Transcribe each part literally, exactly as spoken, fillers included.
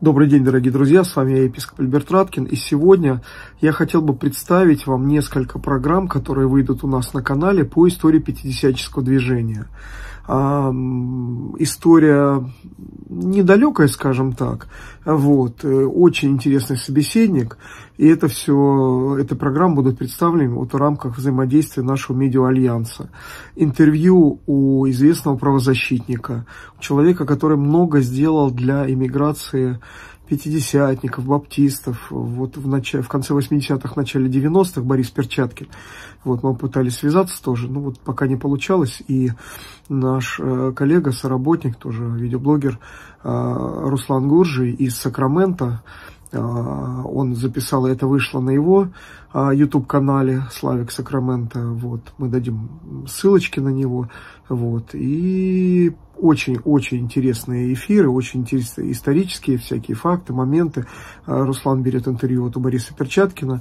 Добрый день, дорогие друзья, с вами я, епископ Альберт Раткин, и сегодня я хотел бы представить вам несколько программ, которые выйдут у нас на канале по истории пятидесятнического движения. А, история недалекая, скажем так, вот, очень интересный собеседник, и это все, эти программы будут представлены вот в рамках взаимодействия нашего медиа-альянса. Интервью у известного правозащитника, человека, который много сделал для иммиграции пятидесятников, баптистов, вот в, начале, в конце восьмидесятых, начале девяностых, Борис Перчаткин. Вот мы пытались связаться тоже, но вот пока не получалось, и наш э, коллега, соработник, тоже видеоблогер э, Руслан Гуржий из Сакрамента, э, он записал, и это вышло на его э, YouTube-канале Славик Сакрамента, вот, мы дадим ссылочки на него, вот, и очень-очень интересные эфиры, очень интересные исторические всякие факты, моменты. Руслан берет интервью вот у Бориса Перчаткина,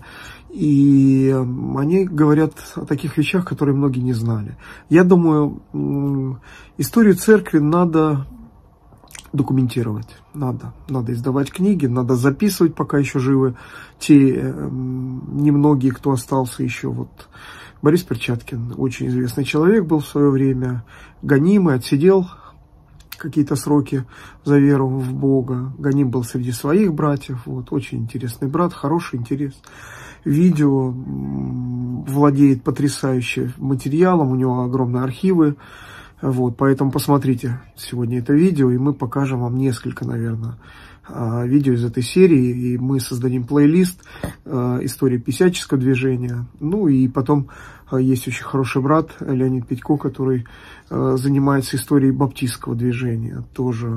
и они говорят о таких вещах, которые многие не знали. Я думаю, историю церкви надо документировать, надо, надо издавать книги, надо записывать, пока еще живы те немногие, кто остался еще. Вот Борис Перчаткин, очень известный человек был в свое время, гонимый, отсидел какие-то сроки за веру в Бога. Ганим был среди своих братьев. Вот, очень интересный брат, хороший интерес. Видео, владеет потрясающим материалом, у него огромные архивы. Вот, поэтому посмотрите сегодня это видео, и мы покажем вам несколько, наверное, видео из этой серии, и мы создадим плейлист истории пятидесятнического движения. Ну и потом есть очень хороший брат Леонид Петько, который занимается историей баптистского движения. Тоже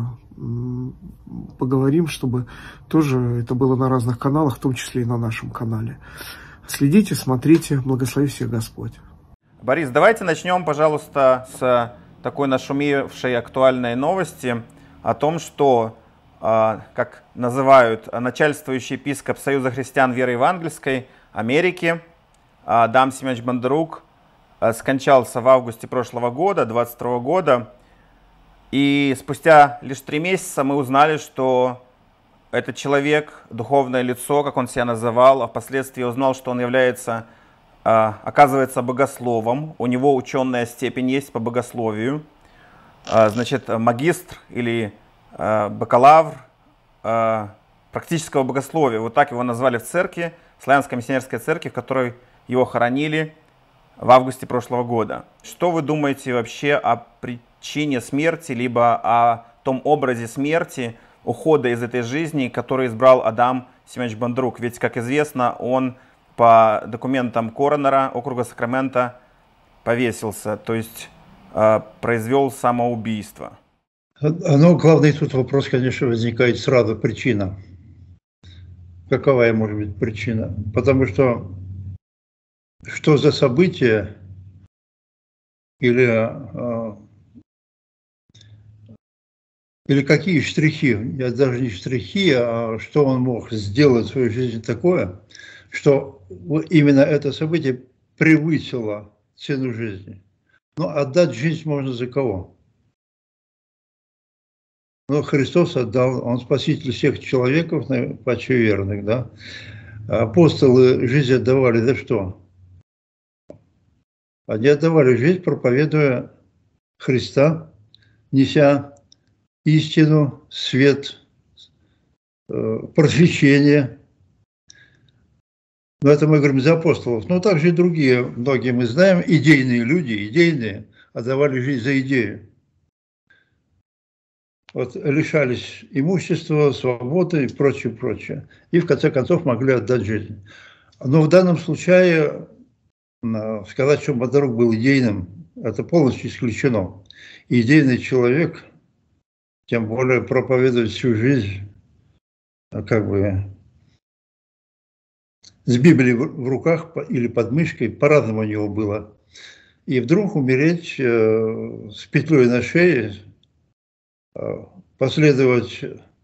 поговорим, чтобы тоже это было на разных каналах, в том числе и на нашем канале. Следите, смотрите, благослови всех Господь. Борис, давайте начнем, пожалуйста, с такой нашумевшей актуальной новости о том, что, как называют начальствующий епископ Союза христиан веры евангельской Америки, Адам Семенович Бондарук, скончался в августе прошлого года, двадцать второго года. И спустя лишь три месяца мы узнали, что этот человек, духовное лицо, как он себя называл, а впоследствии узнал, что он является, оказывается, богословом. У него ученая степень есть по богословию. Значит, магистр или бакалавр практического богословия. Вот так его назвали в церкви, Славянской миссионерской церкви, в которой его хоронили в августе прошлого года. Что вы думаете вообще о причине смерти, либо о том образе смерти, ухода из этой жизни, который избрал Адам Семенович Бондарук? Ведь, как известно, он по документам коронера округа Сакрамента повесился, то есть э, произвел самоубийство. Ну, главный тут вопрос, конечно, возникает сразу: причина. Какова может быть причина? Потому что что за событие или, э, или какие штрихи, я даже не штрихи, а что он мог сделать в своей жизни такое, что именно это событие превысило цену жизни. Но отдать жизнь можно за кого? Но Христос отдал, Он спаситель всех человеков, почти верных, да? Апостолы жизнь отдавали за что? Они отдавали жизнь, проповедуя Христа, неся истину, свет, просвещение. Но это мы говорим за апостолов. Но также и другие, многие мы знаем, идейные люди, идейные, отдавали жизнь за идею. Вот лишались имущества, свободы и прочее, прочее. И в конце концов могли отдать жизнь. Но в данном случае сказать, что Бондарук был идейным, это полностью исключено. Идейный человек, тем более проповедовать всю жизнь, как бы с Библией в руках или под мышкой, по-разному у него было. И вдруг умереть э, с петлей на шее, э, последовать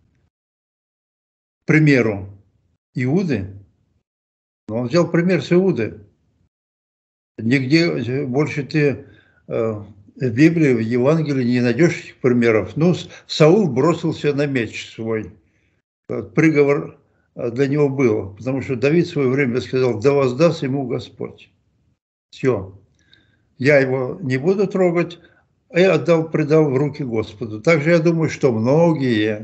примеру Иуды. Но он взял пример с Иуды. Нигде больше ты э, в Библии, в Евангелии не найдешь этих примеров. Ну, Саул бросился на меч свой, приговор для него был, потому что Давид в свое время сказал: да воздаст ему Господь. Все, я его не буду трогать, а я отдал, предал в руки Господу. Также я думаю, что многие,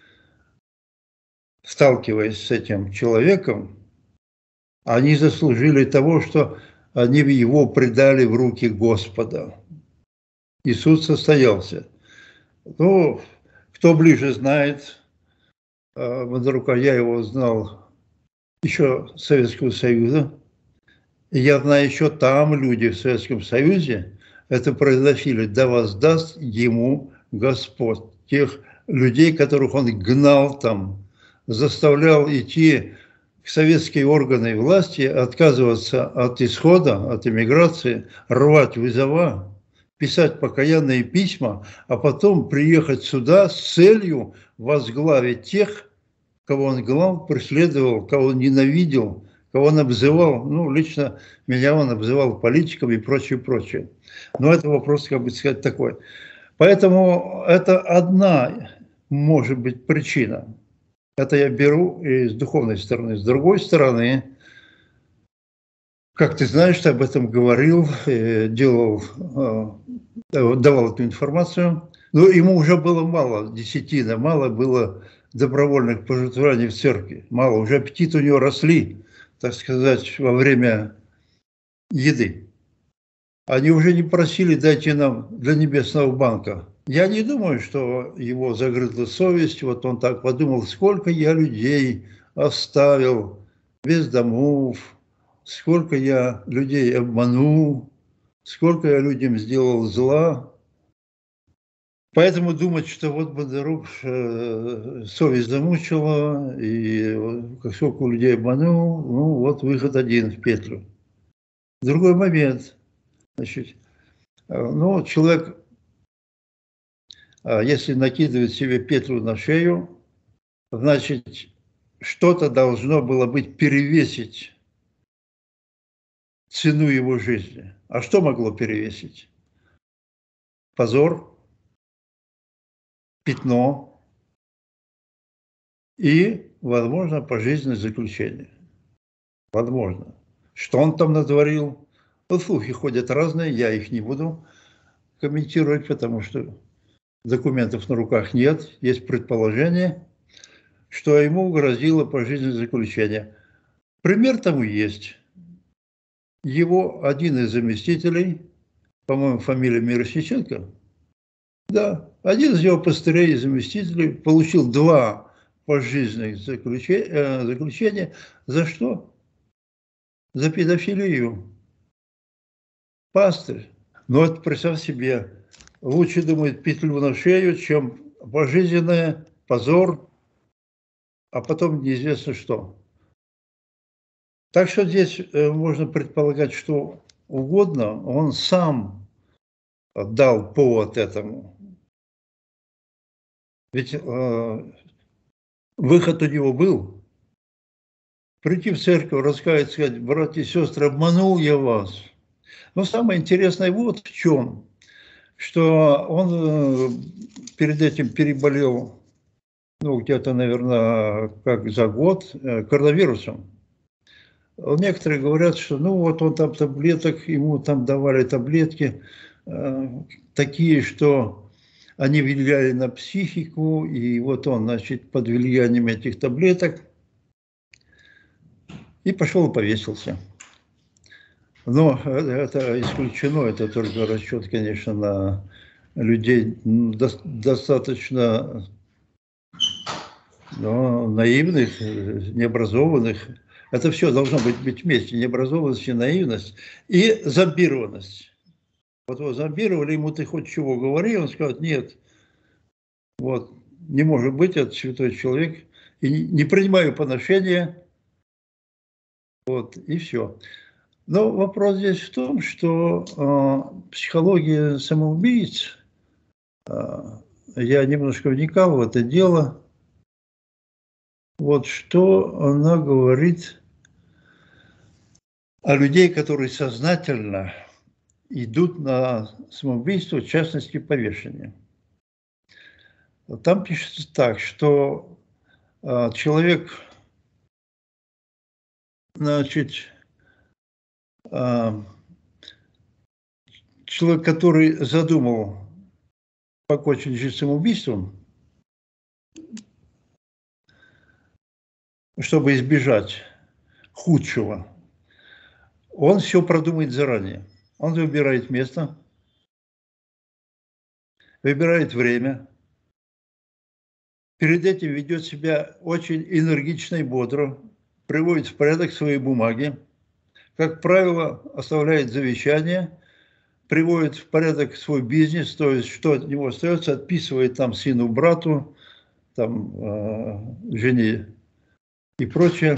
сталкиваясь с этим человеком, они заслужили того, что они его предали в руки Господа. И суд состоялся. Ну, кто ближе знает, Бондарука, я его знал еще Советского Союза. И я знаю, еще там люди в Советском Союзе это произносили: да воздаст ему Господь. Тех людей, которых он гнал там, заставлял идти в советские органы власти, отказываться от исхода, от эмиграции, рвать вызова, писать покаянные письма, а потом приехать сюда с целью возглавить тех, кого он гнал, преследовал, кого он ненавидел, кого он обзывал. Ну, лично меня он обзывал политиком и прочее, прочее. Но это вопрос, как бы сказать, такой. Поэтому это одна, может быть, причина. Это я беру и с духовной стороны. С другой стороны, как ты знаешь, ты об этом говорил, делал, давал эту информацию. Но ему уже было мало десятина, мало было добровольных пожертвований в церкви. Мало, уже аппетиты у него росли, так сказать, во время еды. Они уже не просили: дайте нам для Небесного банка. Я не думаю, что его загрызла совесть. Вот он так подумал: сколько я людей оставил без домов, сколько я людей обманул, сколько я людям сделал зла. Поэтому думать, что вот Бондарук э, совесть замучила, и сколько людей обманул, ну вот выход один в петлю. Другой момент. Значит, ну, человек, если накидывает себе петлю на шею, значит, что-то должно было быть перевесить цену его жизни. А что могло перевесить? Позор, пятно и, возможно, пожизненное заключение. Возможно. Что он там натворил? Вот слухи ходят разные, я их не буду комментировать, потому что документов на руках нет. Есть предположение, что ему грозило пожизненное заключение. Пример тому есть. Его один из заместителей, по-моему, фамилия Мирошниченко, да, один из его пастырей и заместителей получил два пожизненных заключения, заключения. За что? За педофилию. Пастырь. Но вот представь себе, лучше, думает, петлю на шею, чем пожизненное, позор, а потом неизвестно что. Так что здесь можно предполагать что угодно. Он сам дал повод этому. Ведь э, выход у него был. Прийти в церковь, раскаяться, сказать: братья и сестры, обманул я вас. Но самое интересное вот в чем, что он перед этим переболел, ну, где-то, наверное, как за год, коронавирусом. Некоторые говорят, что ну вот он там таблеток, ему там давали таблетки, э, такие, что они влияли на психику, и вот он, значит, под влиянием этих таблеток и пошел и повесился. Но это исключено, это только расчет, конечно, на людей достаточно, ну, наивных, необразованных. Это все должно быть, быть вместе: необразованность и наивность, и зомбированность. Вот его зомбировали, ему ты хоть чего говори, он скажет: нет, вот, не может быть, это святой человек, и не, не принимаю поношения, вот, и все. Но вопрос здесь в том, что э, психология самоубийц, э, я немножко вникал в это дело, вот что она говорит о людей, которые сознательно идут на самоубийство, в частности, повешение. Там пишется так, что человек, значит, человек, который задумал покончить жизнь самоубийством, чтобы избежать худшего, он все продумает заранее. Он выбирает место, выбирает время, перед этим ведет себя очень энергично и бодро, приводит в порядок свои бумаги, как правило, оставляет завещание, приводит в порядок свой бизнес, то есть что от него остается, отписывает там сыну, брату, там, э, жене и прочее.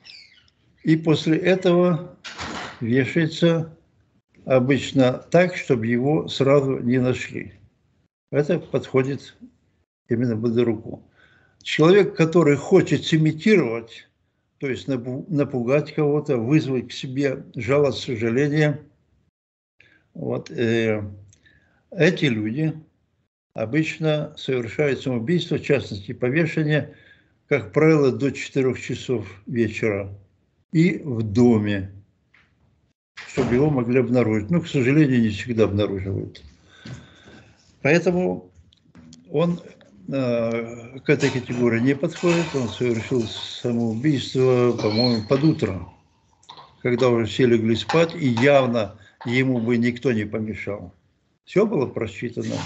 И после этого вешается обычно так, чтобы его сразу не нашли. Это подходит именно Бондаруку. Человек, который хочет сымитировать, то есть напугать кого-то, вызвать к себе жалость, сожаление, вот, э, эти люди обычно совершают самоубийство, в частности повешение, как правило, до четырёх часов вечера и в доме, чтобы его могли обнаружить. Но, к сожалению, не всегда обнаруживают. Поэтому он э, к этой категории не подходит. Он совершил самоубийство, по-моему, под утро, когда уже все легли спать, и явно ему бы никто не помешал. Все было просчитано.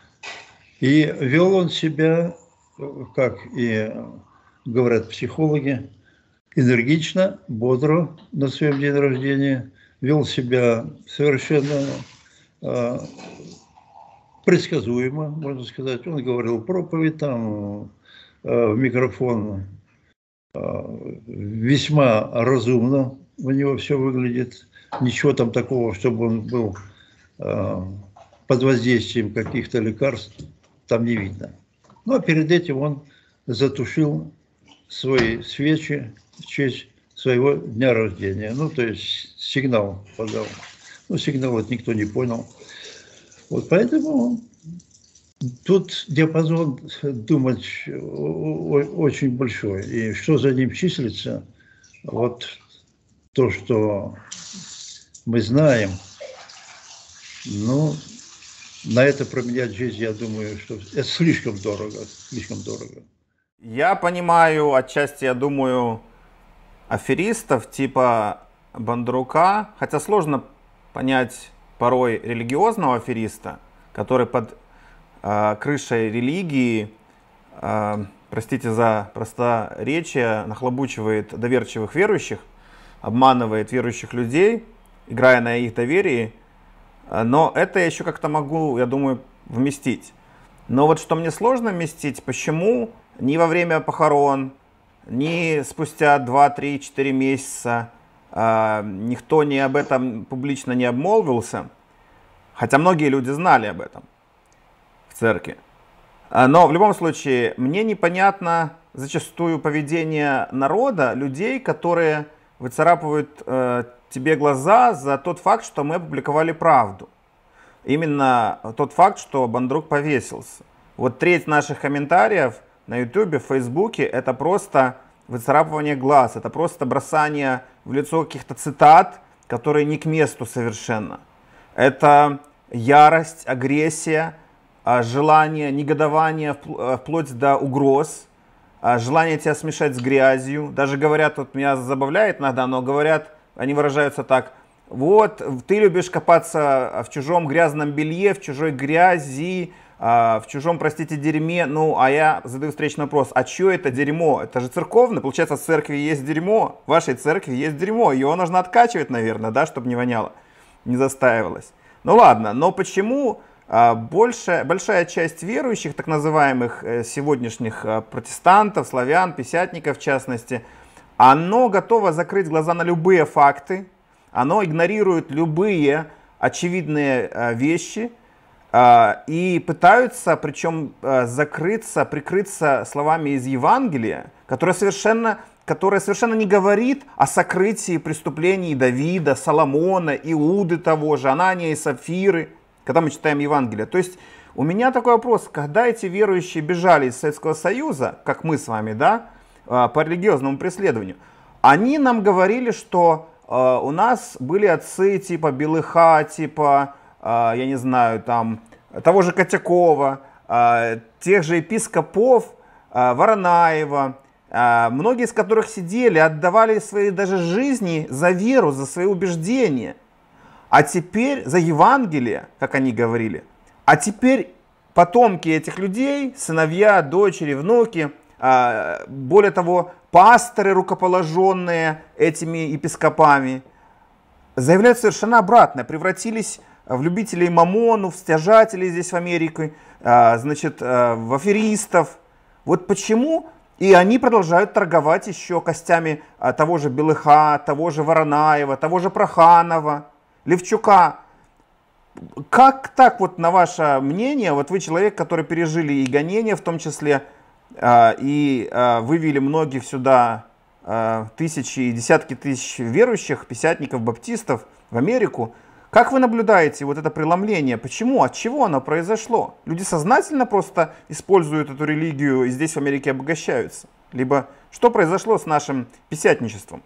И вел он себя, как и говорят психологи, энергично, бодро на своем день рождения, вел себя совершенно э, предсказуемо, можно сказать. Он говорил проповедь там э, в микрофон, э, весьма разумно у него все выглядит. Ничего там такого, чтобы он был э, под воздействием каких-то лекарств, там не видно. Ну, а перед этим он затушил свои свечи в честь своего дня рождения. Ну, то есть сигнал подал. Ну, сигнал вот никто не понял. Вот поэтому тут диапазон думать очень большой. И что за ним числится, вот то, что мы знаем, ну, на это променять жизнь, я думаю, что это слишком дорого, слишком дорого. Я понимаю, отчасти, я думаю, аферистов типа Бондарука, хотя сложно понять порой религиозного афериста, который под э, крышей религии, э, простите за просторечие, нахлобучивает доверчивых верующих, обманывает верующих людей, играя на их доверии. Но это я еще как-то могу, я думаю, вместить. Но вот что мне сложно вместить, почему ни во время похорон, ни спустя два, три, четыре месяца э, никто не об этом публично не обмолвился, хотя многие люди знали об этом в церкви. Но в любом случае, мне непонятно зачастую поведение народа, людей, которые выцарапывают э, тебе глаза за тот факт, что мы опубликовали правду. Именно тот факт, что Бондарук повесился. Вот треть наших комментариев на ютубе, в фейсбуке, это просто выцарапывание глаз, это просто бросание в лицо каких-то цитат, которые не к месту совершенно. Это ярость, агрессия, желание, негодование, вплоть до угроз, желание тебя смешать с грязью. Даже говорят, вот меня забавляет иногда, но говорят, они выражаются так: вот, ты любишь копаться в чужом грязном белье, в чужой грязи, в чужом, простите, дерьме. Ну, а я задаю встречный вопрос: а что это дерьмо? Это же церковное, получается, в церкви есть дерьмо, в вашей церкви есть дерьмо, его нужно откачивать, наверное, да, чтобы не воняло, не застаивалось. Ну ладно, но почему большая, большая часть верующих, так называемых сегодняшних протестантов, славян, пятидесятников в частности, оно готово закрыть глаза на любые факты, оно игнорирует любые очевидные вещи и пытаются, причем, закрыться, прикрыться словами из Евангелия, которое совершенно, которое совершенно не говорит о сокрытии преступлений Давида, Соломона, Иуды того же, Анания и Сапфиры, когда мы читаем Евангелие. То есть у меня такой вопрос: когда эти верующие бежали из Советского Союза, как мы с вами, да, по религиозному преследованию. Они нам говорили, что у нас были отцы типа Белыха, типа, я не знаю, там, того же Котякова, тех же епископов Воронаева, многие из которых сидели, отдавали свои даже жизни за веру, за свои убеждения. А теперь за Евангелие, как они говорили. А теперь потомки этих людей, сыновья, дочери, внуки, более того, пасторы, рукоположенные этими епископами, заявляют совершенно обратное. Превратились в любителей мамону, в стяжателей здесь в Америке, значит, в аферистов. Вот почему? И они продолжают торговать еще костями того же Белыха, того же Воронаева, того же Проханова, Левчука. Как так, вот на ваше мнение, вот вы человек, который пережили и гонения в том числе, и вывели многих сюда, тысячи и десятки тысяч верующих, пятидесятников, баптистов в Америку, как вы наблюдаете вот это преломление? Почему? От чего оно произошло? Люди сознательно просто используют эту религию и здесь в Америке обогащаются? Либо что произошло с нашим пятидесятничеством?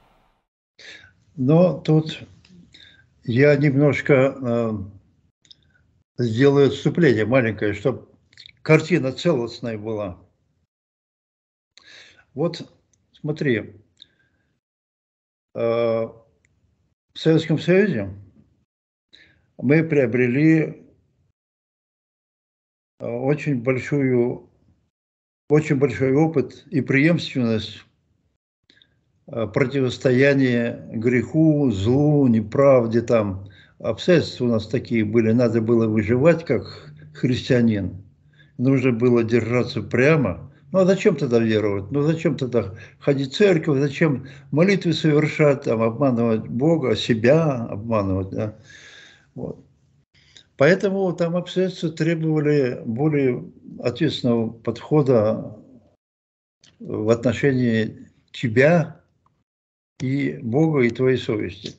Но тут я немножко э, сделаю отступление маленькое, чтобы картина целостная была. Вот смотри, э, в Советском Союзе мы приобрели очень большую, очень большой опыт и преемственность противостояния греху, злу, неправде там. Обстоятельства у нас такие были, надо было выживать как христианин. Нужно было держаться прямо. Ну а зачем тогда веровать? Ну зачем тогда ходить в церковь? Зачем молитвы совершать, там, обманывать Бога, себя обманывать, да? Вот. Поэтому там обстоятельства требовали более ответственного подхода в отношении тебя и Бога, и твоей совести.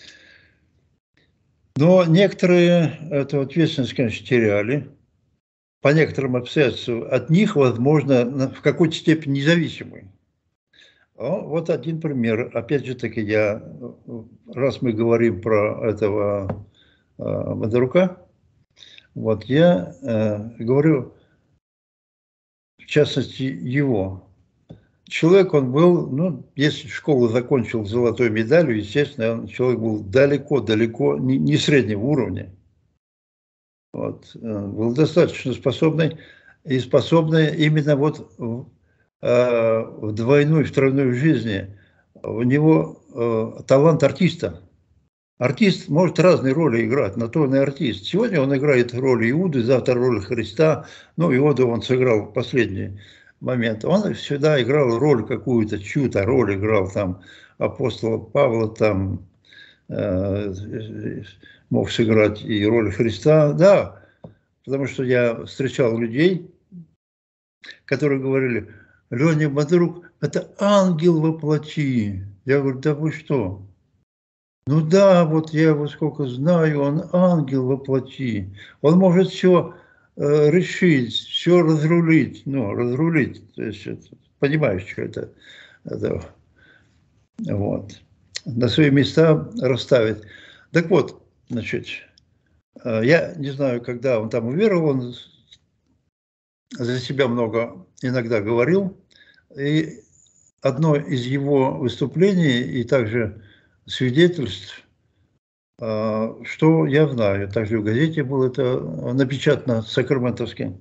Но некоторые эту ответственность, конечно, теряли. По некоторым обстоятельствам от них, возможно, в какой-то степени независимые. Вот один пример. Опять же таки, я, раз мы говорим про этого Бондарука, вот я э, говорю, в частности, его. Человек он был, ну, если школу закончил с золотой медалью, естественно, он, человек был далеко-далеко не, не среднего уровня. Вот, был достаточно способный, и способный именно вот в, э, в двойной, в тройной жизни. У него э, талант артиста. Артист может разные роли играть, на то он и артист. Сегодня он играет роль Иуды, завтра роль Христа. Ну, Иуду он сыграл в последний момент. Он всегда играл роль какую-то, чью-то роль играл, там, апостола Павла, там, э, мог сыграть и роль Христа. Да, потому что я встречал людей, которые говорили: Леня Бондарук – это ангел во плоти. Я говорю: да вы что? Ну да, вот я его сколько знаю, он ангел во плоти. Он может все э, решить, все разрулить. Ну, разрулить, то есть, это, понимаешь, что это, это, вот, на свои места расставить. Так вот, значит, э, я не знаю, когда он там уверовал, он за себя много иногда говорил. И одно из его выступлений и также свидетельств, что я знаю, также в газете было это напечатано сакраментовски,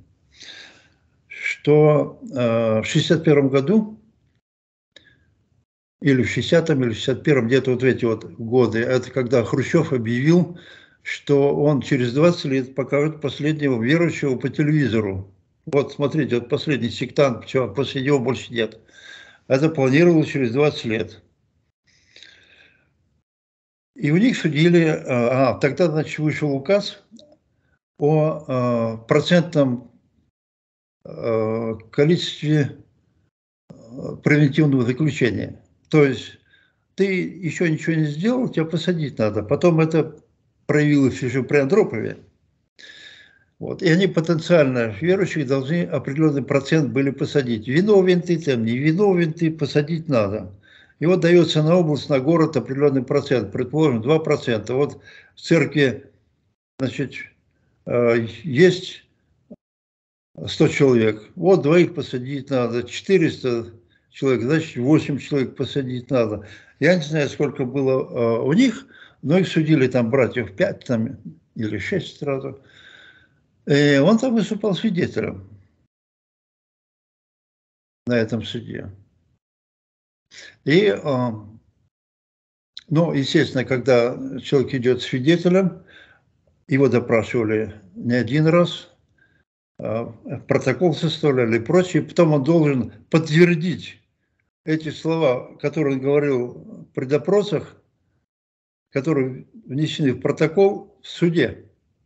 что в шестьдесят первом году, или в шестидесятом, или в шестьдесят первом, где-то вот эти вот годы, это когда Хрущев объявил, что он через двадцать лет покажет последнего верующего по телевизору. Вот смотрите, вот последний сектант, все, после него больше нет. Это планировалось через двадцать лет. И у них судили, а, тогда, значит, вышел указ о а, процентном а, количестве превентивного заключения. То есть ты еще ничего не сделал, тебя посадить надо. Потом это проявилось еще при Андропове. Вот. И они потенциально верующих должны определенный процент были посадить. Виновен ты там, не виновен ты, посадить надо. И вот дается на область, на город определенный процент, предположим, два процента. Вот в церкви, значит, есть сто человек, вот двоих посадить надо, четыреста человек, значит, восемь человек посадить надо. Я не знаю, сколько было у них, но их судили там братьев пять там, или шесть сразу. И он там выступал свидетелем на этом суде. И, ну, естественно, когда человек идет свидетелем, его допрашивали не один раз, протокол составляли и прочее, потом он должен подтвердить эти слова, которые он говорил при допросах, которые внесены в протокол в суде.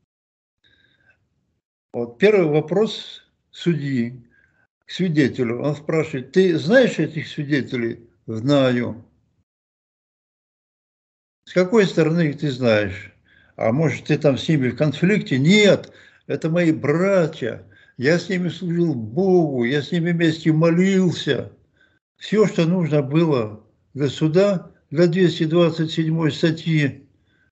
Вот первый вопрос судьи к свидетелю. Он спрашивает: ты знаешь этих свидетелей? Знаю. С какой стороны их ты знаешь? А может, ты там с ними в конфликте? Нет, это мои братья. Я с ними служил Богу, я с ними вместе молился. Все, что нужно было для суда, для двести двадцать седьмой статьи.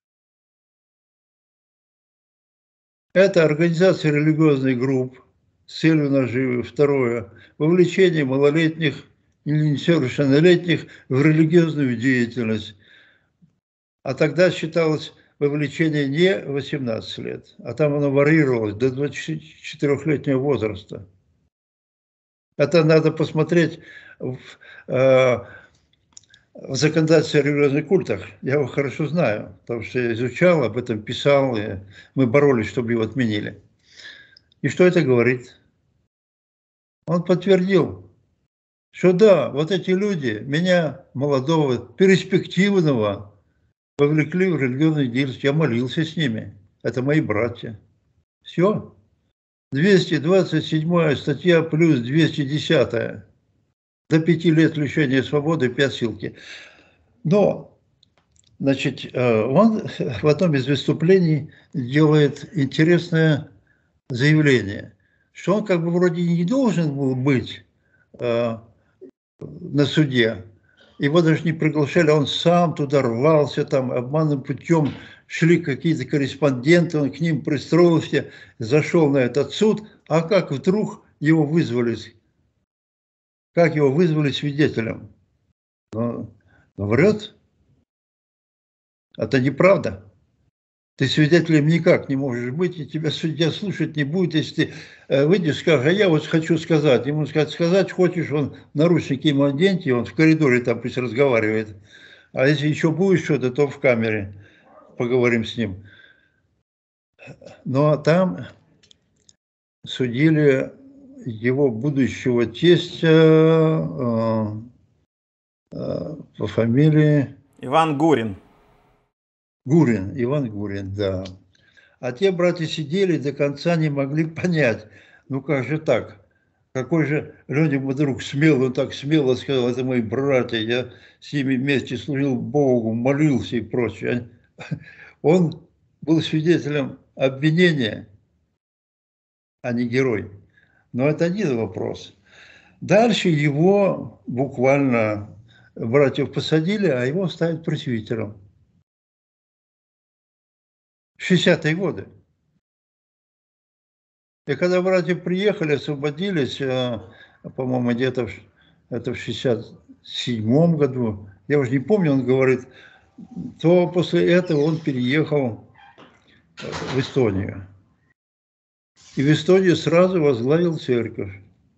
Это организация религиозных групп с целью наживы. Второе. Вовлечение малолетних или несовершеннолетних в религиозную деятельность. А тогда считалось вовлечение не восемнадцать лет, а там оно варьировалось до двадцати четырёхлетнего возраста. Это надо посмотреть в, э, в законодательстве о религиозных культах. Я его хорошо знаю, потому что я изучал, об этом писал, и мы боролись, чтобы его отменили. И что это говорит? Он подтвердил, что да, вот эти люди, меня, молодого, перспективного, вовлекли в религиозную деятельность. Я молился с ними. Это мои братья. Все. двести двадцать седьмая статья плюс двести десятая. До пяти лет лишения свободы, пять ссылки. Но, значит, он в одном из выступлений делает интересное заявление, что он как бы вроде не должен был быть э, на суде. Его даже не приглашали, он сам туда рвался, там обманным путем шли какие-то корреспонденты, он к ним пристроился, зашел на этот суд, а как вдруг его вызвали, как его вызвали свидетелем? Но, но врет. Это неправда. Ты свидетелем никак не можешь быть, и тебя судья слушать не будет, если ты выйдешь, скажешь: а я вот хочу сказать. Ему сказать, сказать хочешь, он наручники ему оденьте, он в коридоре там пусть разговаривает. А если еще будет что-то, то в камере поговорим с ним. Но там судили его будущего тестя э, э, по фамилии... Иван Гурин. Гурин, Иван Гурин, да. А те братья сидели, до конца не могли понять, ну как же так? Какой же Леня вдруг смелый, он так смело сказал: это мои братья, я с ними вместе служил Богу, молился и прочее. Он был свидетелем обвинения, а не герой. Но это один вопрос. Дальше его буквально братьев посадили, а его ставят пресвитером. шестидесятые годы. И когда братья приехали, освободились, по-моему, где-то это в шестьдесят седьмом году, я уже не помню, он говорит, то после этого он переехал в Эстонию. И в Эстонии сразу возглавил церковь.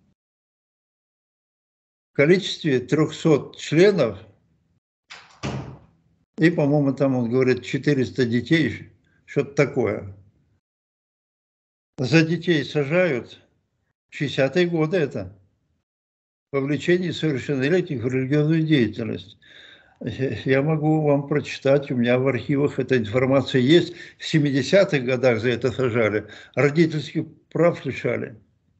В количестве трехсот членов, и, по-моему, там он говорит четыреста детей, что-то такое. За детей сажают, шестидесятые годы это, вовлечение совершеннолетних в религиозную деятельность. Я могу вам прочитать, у меня в архивах эта информация есть. В семидесятых годах за это сажали, родительских прав лишали.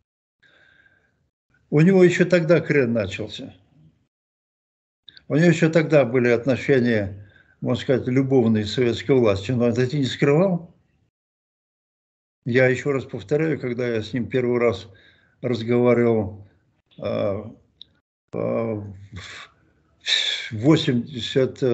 У него еще тогда крен начался. У него еще тогда были отношения, можно сказать, любовные с советской властью, но это не скрывал. Я еще раз повторяю, когда я с ним первый раз разговаривал а, а, в восемьдесят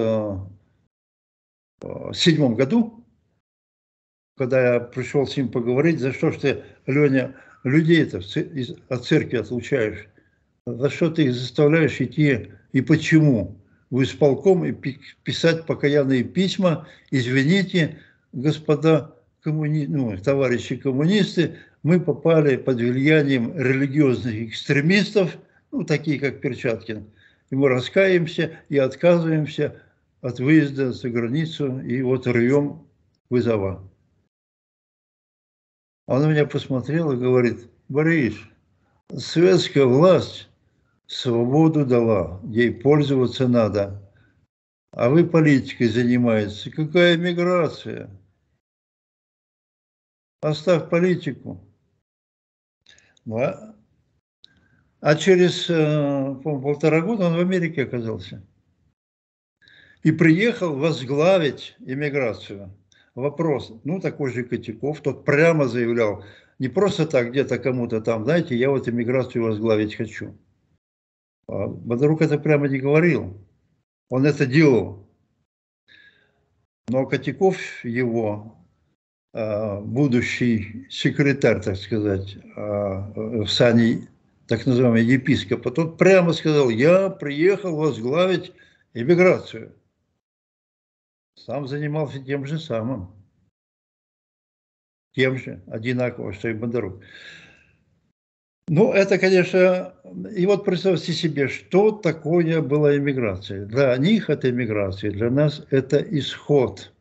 седьмом году, когда я пришел с ним поговорить, за что ж ты, Леня, людей-то от церкви отлучаешь? За что ты их заставляешь идти и почему в исполком и писать покаянные письма? Извините, господа коммуни... ну, товарищи коммунисты, мы попали под влиянием религиозных экстремистов, ну, такие как Перчаткин, и мы раскаемся и отказываемся от выезда за границу, и вот рвем вызова. Он на меня посмотрел и говорит: Борис, советская власть свободу дала, ей пользоваться надо. А вы политикой занимаетесь. Какая миграция? Оставь политику. Ну, а, а через полтора года он в Америке оказался. И приехал возглавить иммиграцию. Вопрос, ну такой же Котяков, тот прямо заявлял, не просто так где-то кому-то там, знаете, я вот иммиграцию возглавить хочу. А Бодорук это прямо не говорил, он это делал. Но Котяков, его будущий секретарь, так сказать, в сане так называемого епископа, тот прямо сказал: я приехал возглавить иммиграцию. Сам занимался тем же самым. Тем же, одинаково, что и Бодорук. Ну, это, конечно, и вот представьте себе, что такое была иммиграция. Для них это иммиграция, для нас это исход.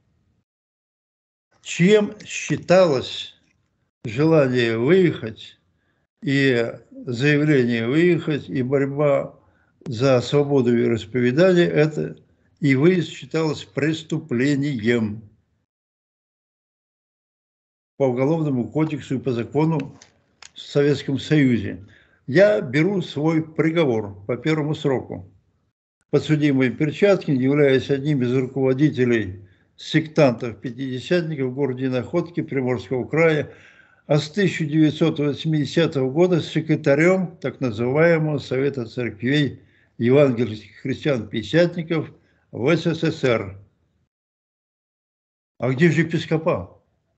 Чем считалось желание выехать, и заявление выехать, и борьба за свободу вероисповедания, это и выезд считалось преступлением по Уголовному кодексу и по закону в Советском Союзе. Я беру свой приговор по первому сроку. Подсудимый Перчаткин, являясь одним из руководителей сектантов-пятидесятников в городе Находки Приморского края, а с тысяча девятьсот восьмидесятого года секретарем так называемого Совета церквей евангельских христиан-пятидесятников в СССР. А где же епископа?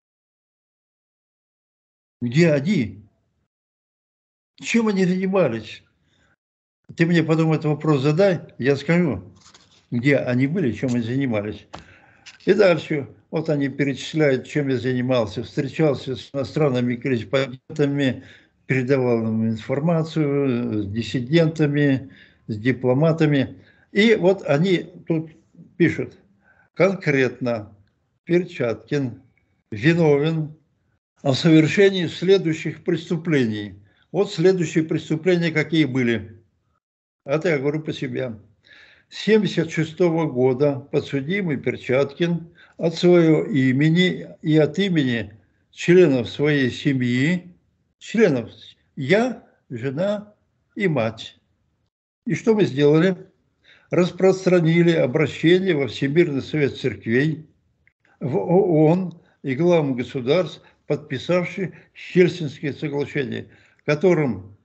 Где они? Чем они занимались? Ты мне потом этот вопрос задай, я скажу, где они были, чем они занимались. И дальше, вот они перечисляют, чем я занимался. Встречался с иностранными корреспондентами, передавал им информацию, с диссидентами, с дипломатами. И вот они тут пишут: конкретно Перчаткин виновен в совершении следующих преступлений. Вот следующие преступления какие были. Это я говорю по себе. С тысяча девятьсот семьдесят шестого года подсудимый Перчаткин от своего имени и от имени членов своей семьи, членов я, жена и мать. И что мы сделали? Распространили обращение во Всемирный совет церквей, в ООН и главам государств, подписавшие Хельсинское соглашение, которым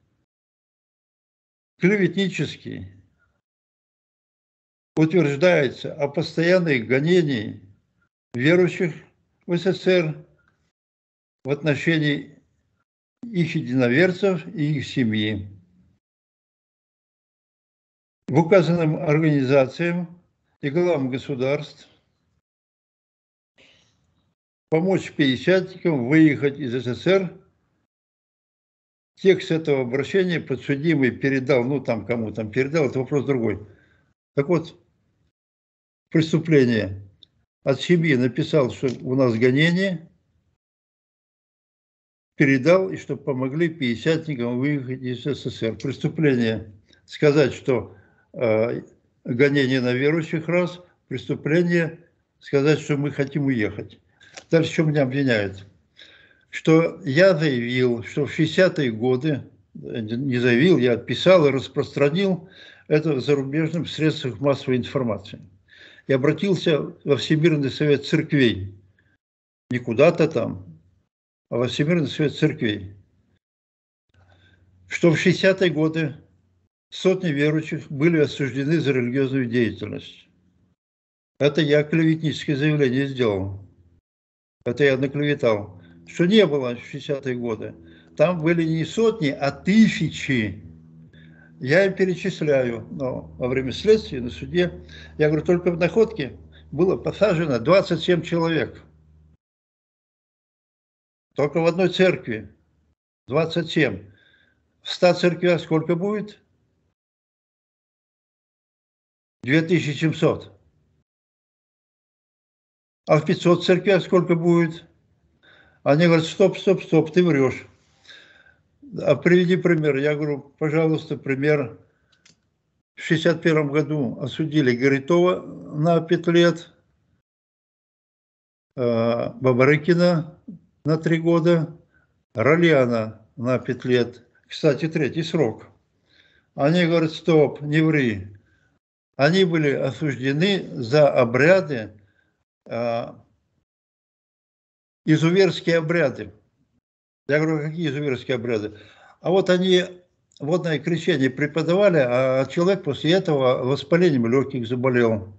клеветнически утверждается о постоянных гонениях верующих в СССР в отношении их единоверцев и их семьи. В указанным организациям и главам государств помочь пятидесятникам выехать из СССР. Текст этого обращения подсудимый передал, ну там кому там передал, это вопрос другой. Так вот, преступление от семьи написал, что у нас гонение, передал, и чтобы помогли пятидесятникам выехать из СССР. Преступление сказать, что э, гонение на верующих раз, преступление сказать, что мы хотим уехать. Дальше что меня обвиняют? Что я заявил, что в шестидесятые годы, не заявил, я писал и распространил это в зарубежных средствах массовой информации. И обратился во Всемирный совет церквей. Не куда-то там, Всемирный совет церквей, что в шестидесятые годы сотни верующих были осуждены за религиозную деятельность. Это я клеветническое заявление сделал. Это я наклеветал. Что не было в шестидесятые годы. Там были не сотни, а тысячи. Я им перечисляю. Но во время следствия на суде, я говорю, только в Находке было посажено двадцать семь человек. Только в одной церкви двадцать семь. В ста церквях сколько будет? две тысячи семьсот. А в пятисот церквях сколько будет? Они говорят, стоп, стоп, стоп, ты врешь. А приведи пример. Я говорю, пожалуйста, пример. В шестьдесят первом году осудили Горитова на пять лет, Бабарыкина на три года, Рольяна на пять лет. Кстати, третий срок. Они говорят, стоп, не ври. Они были осуждены за обряды, изуверские обряды. Я говорю, какие изуверские обряды? А вот они водное крещение преподавали, а человек после этого воспалением легких заболел.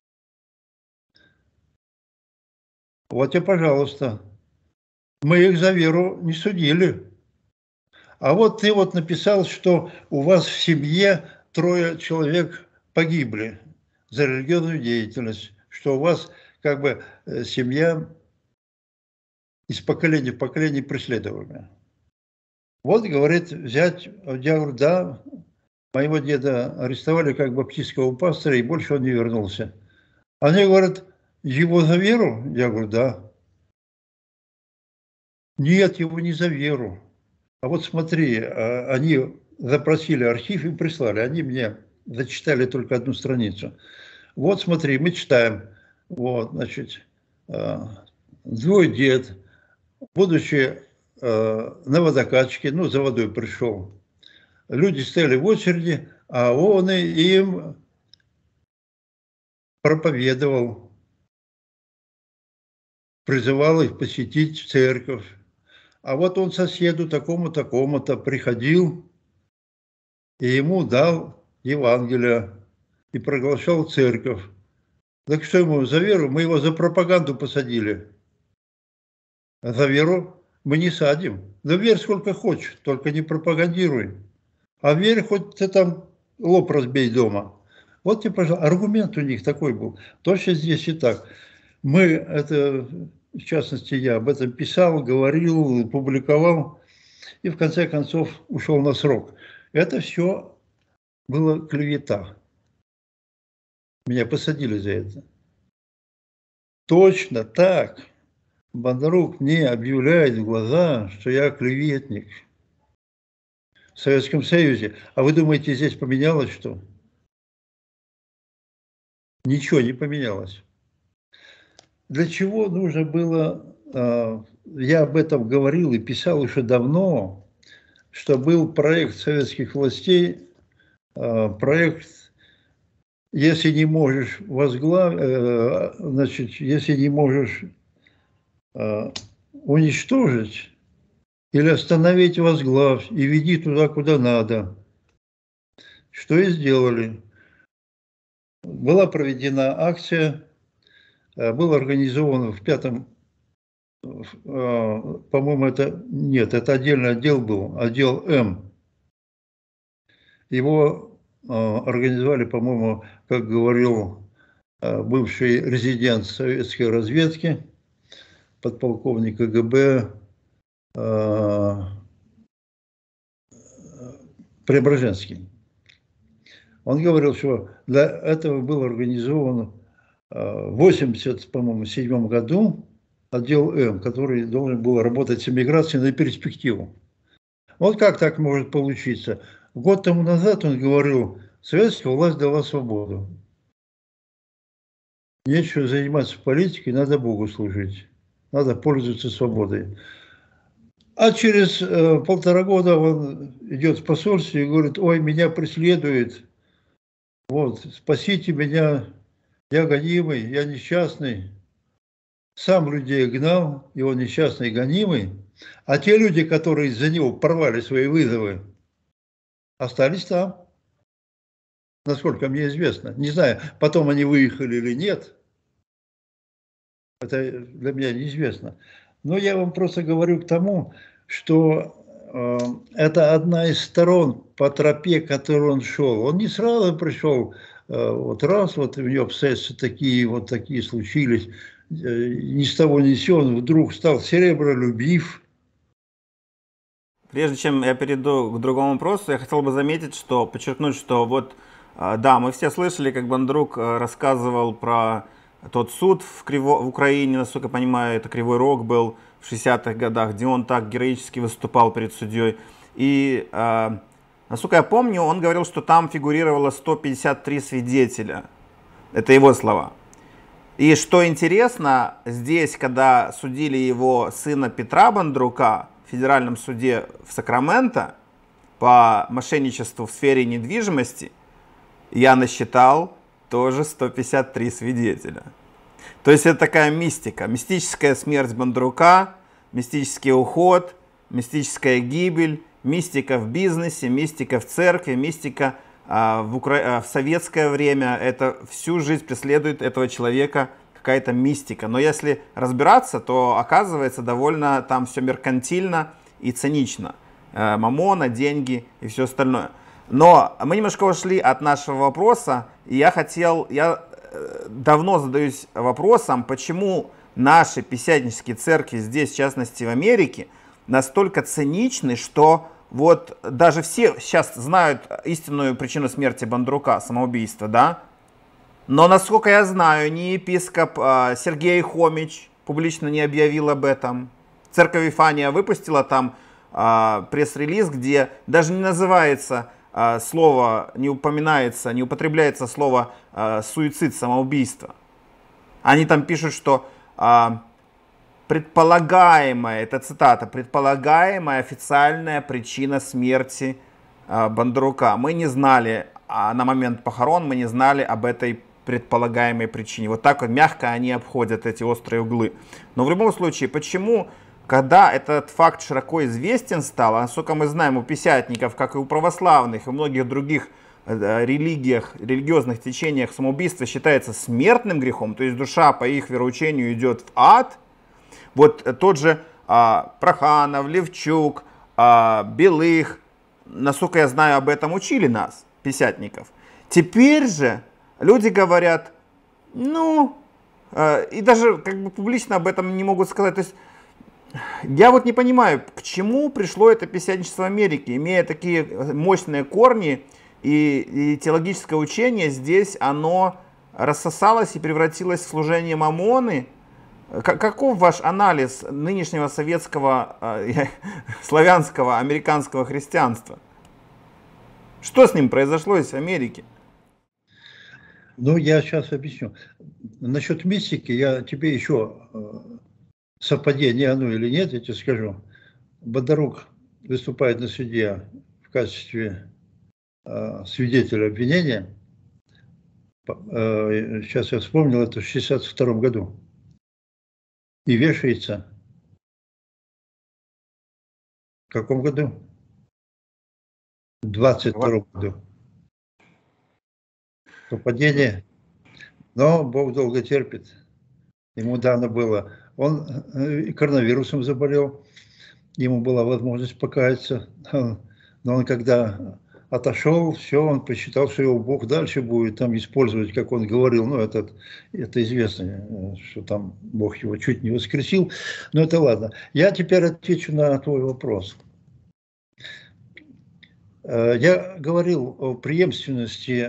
Вот и пожалуйста. Мы их за веру не судили. А вот ты вот написал, что у вас в семье трое человек погибли за религиозную деятельность, что у вас как бы семья из поколения в поколение преследуемая. Вот, говорит, взять, я говорю, да, моего деда арестовали как баптистского пастора, и больше он не вернулся. Они говорят, его за веру? Я говорю, да. Нет, его не за веру. А вот смотри, они запросили архив и прислали, они мне зачитали только одну страницу. Вот смотри, мы читаем, вот, значит, твой дед, будучи на водокачке, ну, за водой пришел, люди стояли в очереди, а он им проповедовал, призывал их посетить церковь. А вот он соседу такому-такому-то приходил, и ему дал Евангелие, и проглашал церковь. Так что ему за веру? Мы его за пропаганду посадили. А за веру мы не садим. Да верь сколько хочешь, только не пропагандируй. А верь, хоть ты там лоб разбей дома. Вот тебе, пожалуйста, аргумент у них такой был. Точно здесь и так. Мы, это, в частности, я об этом писал, говорил, публиковал, и в конце концов ушел на срок. Это все было клевета. Меня посадили за это. Точно так. Бондарук мне объявляет в глаза, что я клеветник в Советском Союзе. А вы думаете, здесь поменялось что? Ничего не поменялось. Для чего нужно было, я об этом говорил и писал уже давно, что был проект советских властей, проект, если не можешь возглавить, значит, если не можешь уничтожить или остановить, возглавь и веди туда, куда надо. Что и сделали. Была проведена акция, был организован в пятом, по-моему, это, нет, это отдельный отдел был, отдел М. Его организовали, по-моему, как говорил бывший резидент советской разведки, подполковник КГБ Преображенский. Он говорил, что для этого был организован в восемьдесят, по-моему, седьмом году отдел М, который должен был работать с эмиграцией на перспективу. Вот как так может получиться? Год тому назад он говорил, советская власть дала свободу. Нечего заниматься политикой, надо Богу служить. Надо пользоваться свободой. А через э, полтора года он идет в посольство и говорит, ой, меня преследует. Вот, спасите меня, я гонимый, я несчастный. Сам людей гнал, и он несчастный, гонимый. А те люди, которые из-за него порвали свои вызовы, остались там, насколько мне известно. Не знаю, потом они выехали или нет. Это для меня неизвестно. Но я вам просто говорю к тому, что э, это одна из сторон по тропе, которую он шел. Он не сразу пришел, э, вот раз, вот у него обстоятельства такие, вот такие случились, э, ни с того ни с сего он вдруг стал серебролюбив. Прежде чем я перейду к другому вопросу, я хотел бы заметить, что, подчеркнуть, что вот, да, мы все слышали, как Бондрук рассказывал про тот суд в, Криво, в Украине, насколько я понимаю, это Кривой Рог был в шестидесятых годах, где он так героически выступал перед судьей. И, э, насколько я помню, он говорил, что там фигурировало сто пятьдесят три свидетеля. Это его слова. И что интересно, здесь, когда судили его сына Петра Бондрука в федеральном суде в Сакраменто по мошенничеству в сфере недвижимости, я насчитал тоже сто пятьдесят три свидетеля. То есть это такая мистика. Мистическая смерть Бондрука, мистический уход, мистическая гибель, мистика в бизнесе, мистика в церкви, мистика а, в, Укра... в советское время. Это всю жизнь преследует этого человека какая-то мистика. Но если разбираться, то оказывается довольно там все меркантильно и цинично. Э, мамона, деньги и все остальное. Но мы немножко ушли от нашего вопроса, и я хотел, я давно задаюсь вопросом, почему наши пятидесятнические церкви здесь, в частности в Америке, настолько циничны, что вот даже все сейчас знают истинную причину смерти Бондрука, самоубийство, да? Но, насколько я знаю, ни епископ а, Сергей Хомич публично не объявил об этом. Церковь Вифания выпустила там а, пресс-релиз, где даже не называется а, слово, не упоминается, не употребляется слово а, суицид, самоубийство. Они там пишут, что а, предполагаемая, это цитата, предполагаемая официальная причина смерти а, Бондрука. Мы не знали, а на момент похорон мы не знали об этой предполагаемой причине. Вот так вот мягко они обходят эти острые углы. Но в любом случае, почему, когда этот факт широко известен стал, а насколько мы знаем, у пятидесятников, как и у православных, и у многих других религиях, религиозных течениях, самоубийство считается смертным грехом, то есть душа по их вероучению идет в ад. Вот тот же а, Проханов, Левчук, а, Белых, насколько я знаю, об этом учили нас, пятидесятников. Теперь же люди говорят, ну, э, и даже как бы публично об этом не могут сказать. То есть я вот не понимаю, к чему пришло это пятидесятничество в Америке, имея такие мощные корни, и, и теологическое учение здесь, оно рассосалось и превратилось в служение мамоны. Каков ваш анализ нынешнего советского, э, славянского, американского христианства? Что с ним произошло из Америки? Ну, я сейчас объясню. Насчет мистики я тебе еще совпадение оно или нет, я тебе скажу. Бондрук выступает на суде в качестве э, свидетеля обвинения. Э, сейчас я вспомнил, это в шестьдесят втором году. И вешается. В каком году? В двадцать втором году. Совпадение. Но Бог долго терпит. Ему дано было. Он коронавирусом заболел. Ему была возможность покаяться. Но он когда отошел, все, он посчитал, что его Бог дальше будет там использовать, как он говорил. Ну, это, это известно, что там Бог его чуть не воскресил. Но это ладно. Я теперь отвечу на твой вопрос. Я говорил о преемственности,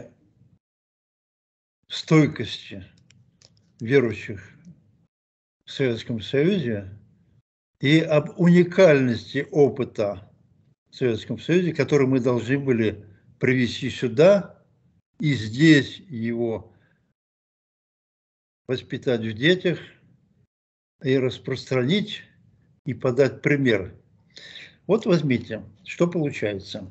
стойкости верующих в Советском Союзе и об уникальности опыта в Советском Союзе, который мы должны были привести сюда и здесь его воспитать в детях и распространить и подать пример. Вот возьмите, что получается.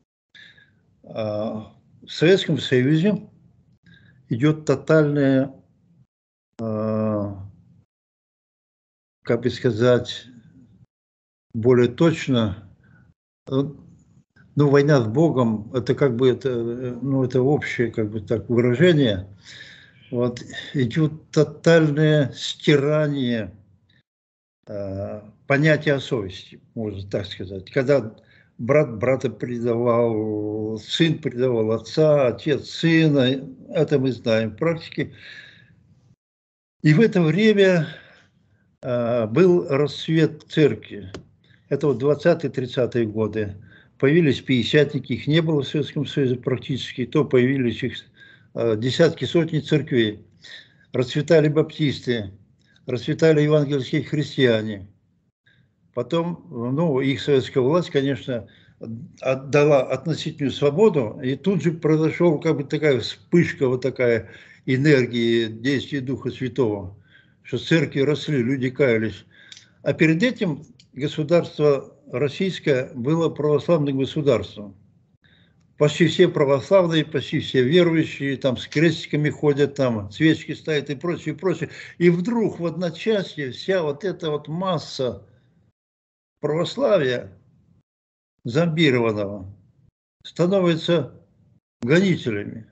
В Советском Союзе идет тотальная, как бы сказать, более точно. Ну, война с Богом, это как бы это, ну, это общее как бы так выражение. Вот идет тотальное стирание э, понятия о совести, можно так сказать. Когда брат брата предавал, сын предавал отца, отец сына, это мы знаем в практике. И в это время э, был расцвет церкви. Это вот двадцатые-тридцатые годы. Появились пятидесятники, их не было в Советском Союзе практически, то появились их э, десятки, сотни церквей. Расцветали баптисты, расцветали евангельские христиане. Потом, ну, их советская власть, конечно, отдала относительную свободу, и тут же произошла как бы такая вспышка, вот такая энергии, действия Духа Святого, что церкви росли, люди каялись. А перед этим государство российское было православным государством. Почти все православные, почти все верующие, там с крестиками ходят, там свечки ставят и прочее, и прочее. И вдруг в одночасье вся вот эта вот масса православия зомбированного становится гонителями,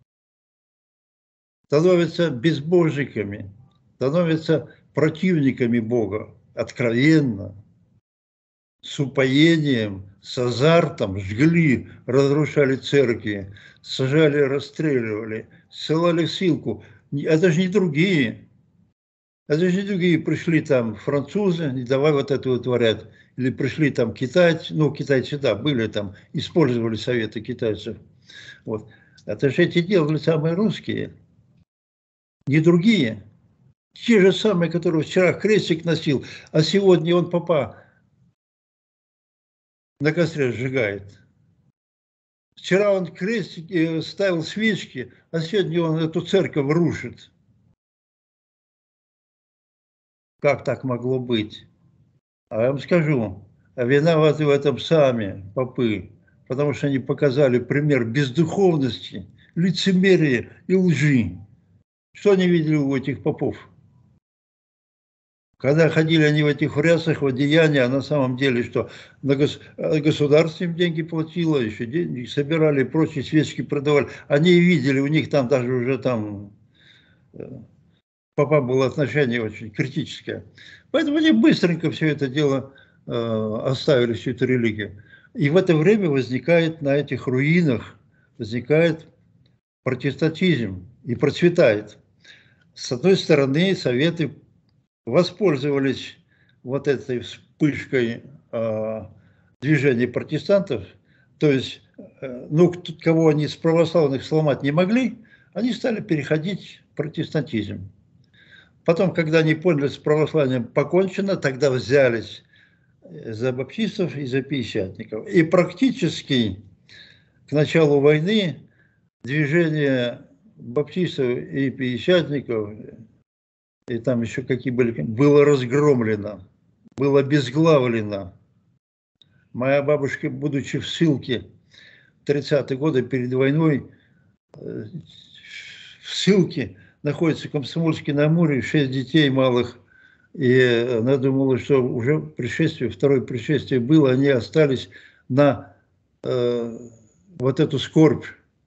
становится безбожниками, становится противниками Бога, откровенно, с упоением, с азартом жгли, разрушали церкви, сажали, расстреливали, ссылали в ссылку. Это же не другие. Это же не другие. Пришли там французы, и давай вот это вытворять. Или пришли там китайцы, ну, китайцы, да, были там, использовали советы китайцев. Вот. Это же эти делали самые русские, не другие. Те же самые, которые вчера крестик носил, а сегодня он попа на костре сжигает. Вчера он крестик ставил свечки, а сегодня он эту церковь рушит. Как так могло быть? А я вам скажу, а виноваты в этом сами попы, потому что они показали пример бездуховности, лицемерия и лжи. Что они видели у этих попов? Когда ходили они в этих рясах, в одеяниях, а на самом деле, что на гос... государство им деньги платило, еще деньги собирали, прочие свечки продавали. Они видели, у них там даже уже там попа было отношение очень критическое. Поэтому они быстренько все это дело э, оставили, всю эту религию. И в это время возникает на этих руинах, возникает протестантизм и процветает. С одной стороны, советы воспользовались вот этой вспышкой э, движения протестантов, то есть, э, ну, кого они с православных сломать не могли, они стали переходить в протестантизм. Потом, когда они поняли, с православием покончено, тогда взялись за баптистов и за пятидесятников. И практически к началу войны движение баптистов и пятидесятников, и там еще какие были, было разгромлено, было обезглавлено. Моя бабушка, будучи в ссылке в тридцатые годы перед войной, в ссылке, находится в Комсомольске-на-Амуре, шесть детей малых, и она думала, что уже пришествие, второе пришествие было, они остались на э, вот эту скорбь.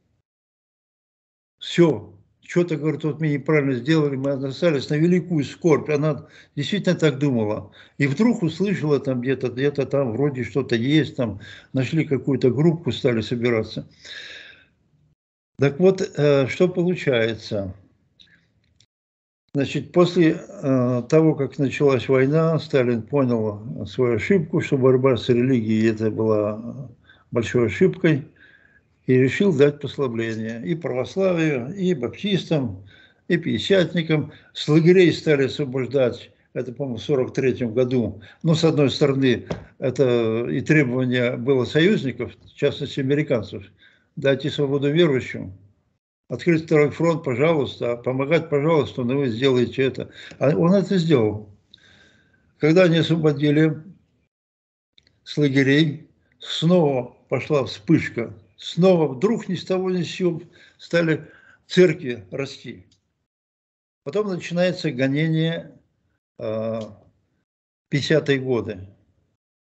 Все. Что-то, говорит, вот мы неправильно сделали, мы остались на великую скорбь. Она действительно так думала. И вдруг услышала там где-то, где-то там вроде что-то есть, там нашли какую-то группу, стали собираться. Так вот, э, что получается? Значит, после э, того, как началась война, Сталин понял свою ошибку, что борьба с религией это была большой ошибкой, и решил дать послабление и православию, и баптистам, и пятидесятникам. С лагерей стали освобождать, это, по-моему, в сорок третьем году. Но, с одной стороны, это и требование было союзников, в частности, американцев, дайте свободу верующим. Открыть второй фронт, пожалуйста, помогать, пожалуйста, но вы сделаете это. А он это сделал. Когда они освободили с лагерей, снова пошла вспышка. Снова вдруг ни с того ни с сего стали церкви расти. Потом начинается гонение э, пятидесятые годы.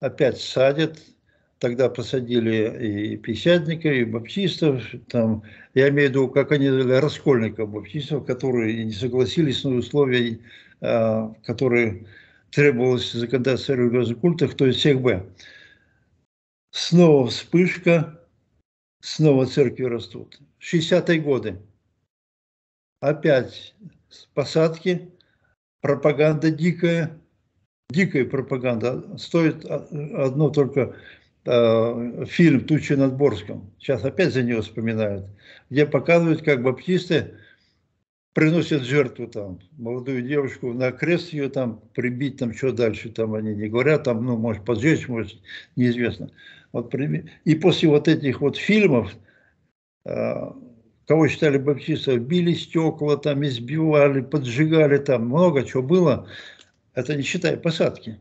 опять садят. Тогда посадили и пятидесятников, и баптистов. Там, я имею в виду, как они называли, раскольников, баптистов, которые не согласились на условия, которые требовалось в законодательстве о религиозных культах, то есть всех Б. Снова вспышка, снова церкви растут. шестидесятые годы. Опять посадки, пропаганда дикая, дикая пропаганда. Стоит одно только э, фильм «Тучи над Борском». Сейчас опять за него вспоминают. Где показывают, как баптисты приносят жертву там, молодую девушку, на крест ее там прибить, там что дальше, там они не говорят, там, ну, может поджечь, может, неизвестно. Вот, и после вот этих вот фильмов, э, кого считали баптистов, били стекла, там, избивали, поджигали, там, много чего было, это не считая посадки.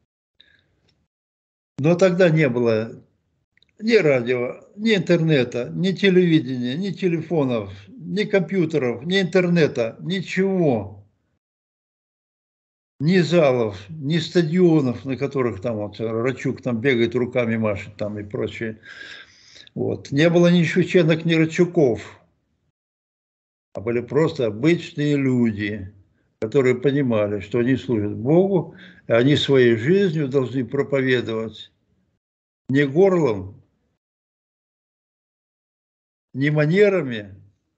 Но тогда не было ни радио, ни интернета, ни телевидения, ни телефонов, ни компьютеров, ни интернета, ничего. Ни залов, ни стадионов, на которых там вот Рачук там бегает, руками машет там и прочее. Вот. Не было ни Шевченок, ни Рачуков. А были просто обычные люди, которые понимали, что они служат Богу, и они своей жизнью должны проповедовать не горлом, не манерами,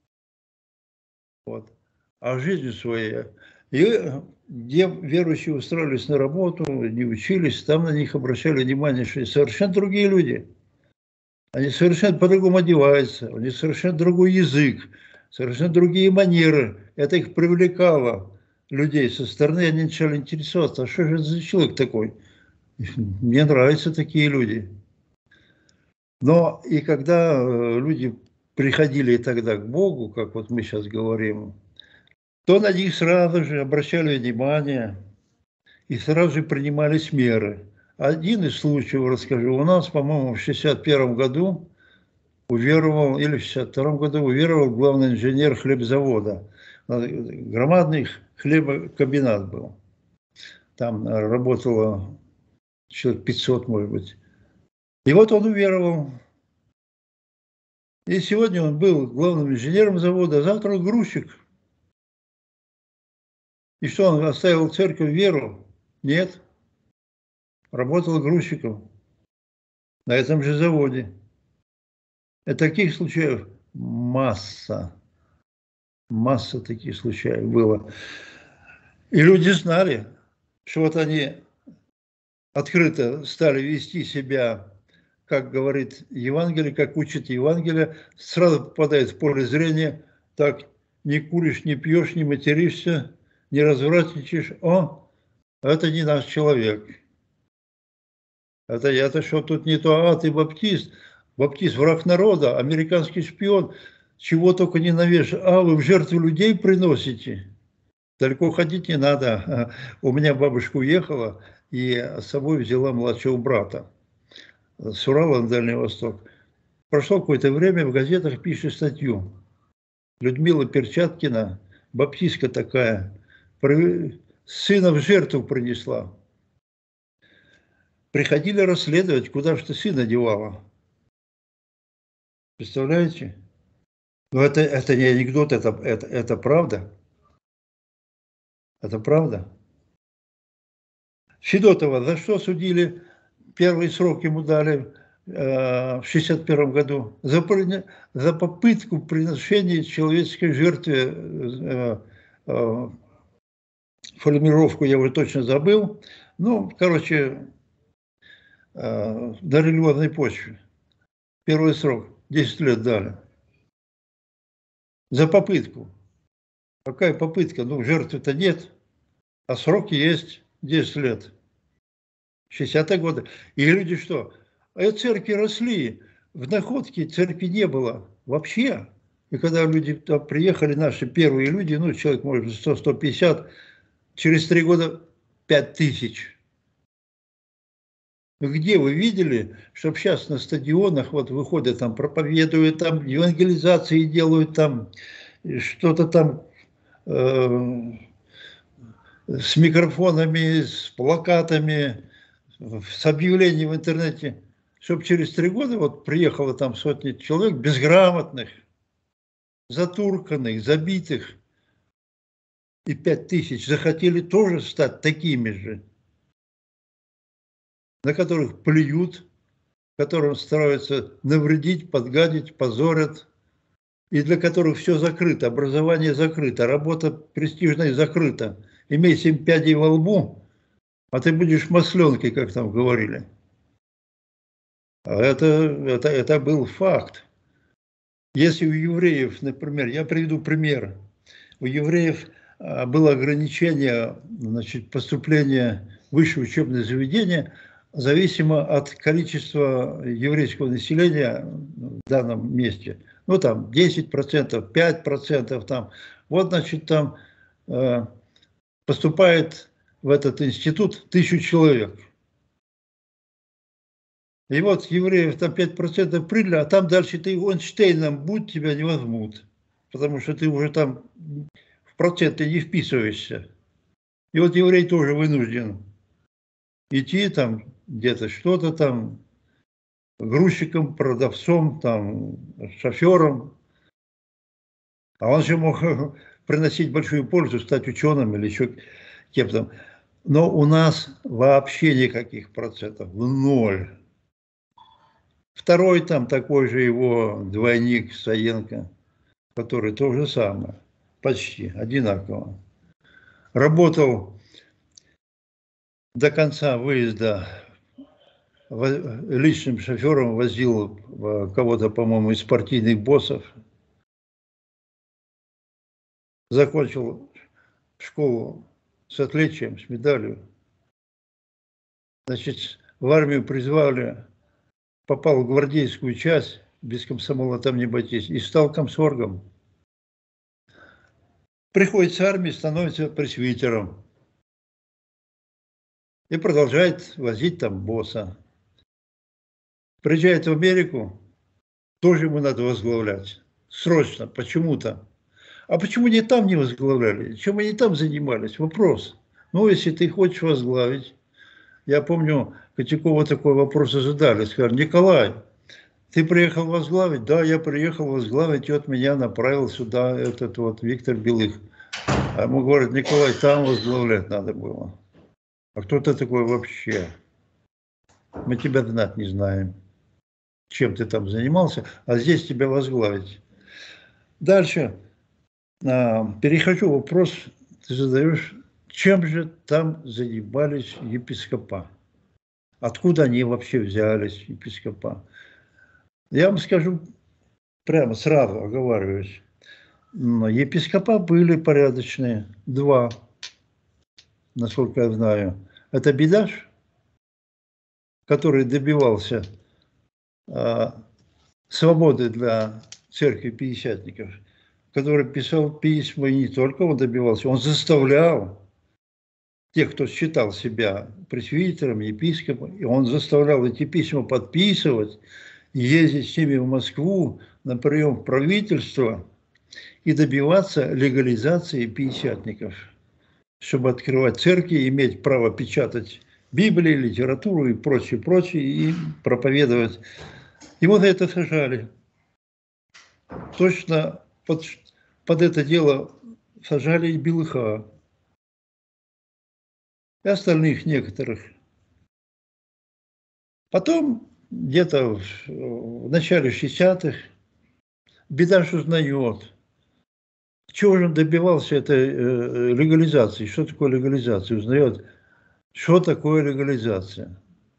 вот, а жизнью своей. И где верующие устроились на работу, не учились, там на них обращали внимание, что совершенно другие люди. Они совершенно по-другому одеваются, у них совершенно другой язык, совершенно другие манеры. Это их привлекало, людей со стороны, они начали интересоваться, а что же это за человек такой? Мне нравятся такие люди. Но и когда люди приходили тогда к Богу, как вот мы сейчас говорим, то на них сразу же обращали внимание и сразу же принимались меры. Один из случаев расскажу. У нас, по-моему, в шестьдесят первом году уверовал, или в шестьдесят втором году уверовал главный инженер хлебзавода. Громадный хлебокомбинат был. Там работало человек пятьсот, может быть. И вот он уверовал. И сегодня он был главным инженером завода, а завтра он грузчик. И что, он оставил церковь, веру? Нет. Работал грузчиком на этом же заводе. И таких случаев масса. Масса таких случаев было. И люди знали, что вот они открыто стали вести себя, как говорит Евангелие, как учит Евангелие, сразу попадает в поле зрения, так, не куришь, не пьешь, не материшься, не развратничаешь. О, это не наш человек. Это, это что тут не то, а ты баптист, баптист враг народа, американский шпион, чего только не навешаешь. А вы в жертву людей приносите. Далеко ходить не надо. У меня бабушка уехала и с собой взяла младшего брата с Урала на Дальний Восток. Прошло какое-то время, в газетах пишет статью. Людмила Перчаткина, баптистка такая, сына в жертву принесла. Приходили расследовать, куда же ты сына девала. Представляете? Но это, это не анекдот, это, это, это правда. Это правда. Федотова за что судили? Первый срок ему дали э, в шестьдесят первом году. За, за попытку приношения человеческой жертве, э, э, формулировку я уже точно забыл. Ну, короче, э, на религиозной почве. Первый срок. десять лет дали. За попытку. Какая попытка? Ну, жертвы-то нет. А сроки есть десять лет. шестидесятые годы. И люди что? А церкви росли. В Находке церкви не было вообще. И когда люди там приехали, наши первые люди, ну, человек, может, сто — сто пятьдесят, через три года пять тысяч. Где вы видели, чтобы сейчас на стадионах вот выходят, там проповедуют, там евангелизации делают, там что-то там э, с микрофонами, с плакатами, с объявлением в интернете, чтобы через три года вот приехало там сотни человек безграмотных, затурканных, забитых, и пять тысяч захотели тоже стать такими же, на которых плюют, которым стараются навредить, подгадить, позорят, и для которых все закрыто, образование закрыто, работа престижная закрыта. Имей семь пядей во лбу, а ты будешь масленкой, как там говорили. А это, это, это был факт. Если у евреев, например, я приведу пример, у евреев было ограничение, значит, поступления в высшее учебное заведение зависимо от количества еврейского населения в данном месте. Ну, там, десять процентов, пять процентов, там. Вот, значит, там э, поступает в этот институт тысячу человек. И вот евреев там пять процентов приняли, а там дальше ты Эйнштейном будь, тебя не возьмут. Потому что ты уже там в проценты не вписываешься. И вот еврей тоже вынужден идти там где-то что-то там, грузчиком, продавцом, там, шофером. А он же мог приносить большую пользу, стать ученым или еще кем-то. Но у нас вообще никаких процентов, ноль. Второй там такой же его двойник Саенко, который то же самое, почти одинаково. Работал до конца выезда личным шофером, возил кого-то, по-моему, из партийных боссов. Закончил школу с отличием, с медалью. Значит, в армию призвали, попал в гвардейскую часть, без комсомола там не обойтись, и стал комсоргом. Приходит с армии, становится пресвитером. И продолжает возить там босса. Приезжает в Америку, тоже ему надо возглавлять. Срочно, почему-то. А почему не там не возглавляли? Чем они там занимались? Вопрос. Ну, если ты хочешь возглавить. Я помню, Котякова такой вопрос задали. Сказали: Николай, ты приехал возглавить? Да, я приехал возглавить, и вот меня направил сюда этот вот Виктор Белых. А ему говорят: Николай, там возглавлять надо было. А кто ты такой вообще? Мы тебя знать не знаем. Чем ты там занимался, а здесь тебя возглавить. Дальше. Перехожу, вопрос ты задаешь, чем же там занимались епископа? Откуда они вообще взялись, епископа? Я вам скажу прямо, сразу оговариваюсь. Епископа были порядочные, два, насколько я знаю. Это Бидаш, который добивался а, свободы для церкви пятидесятников, который писал письма, и не только он добивался, он заставлял тех, кто считал себя пресвитером, епископом, и он заставлял эти письма подписывать, ездить с ними в Москву на прием в правительство и добиваться легализации пятидесятников, чтобы открывать церкви, иметь право печатать Библию, литературу и прочее, прочее, и проповедовать. И вот это сажали. Точно под, под это дело сажали и Белыха, и остальных некоторых. Потом, где-то в, в начале шестидесятых, Бидаш узнает, чего же он добивался этой э, легализации, что такое легализация, узнает, что такое легализация.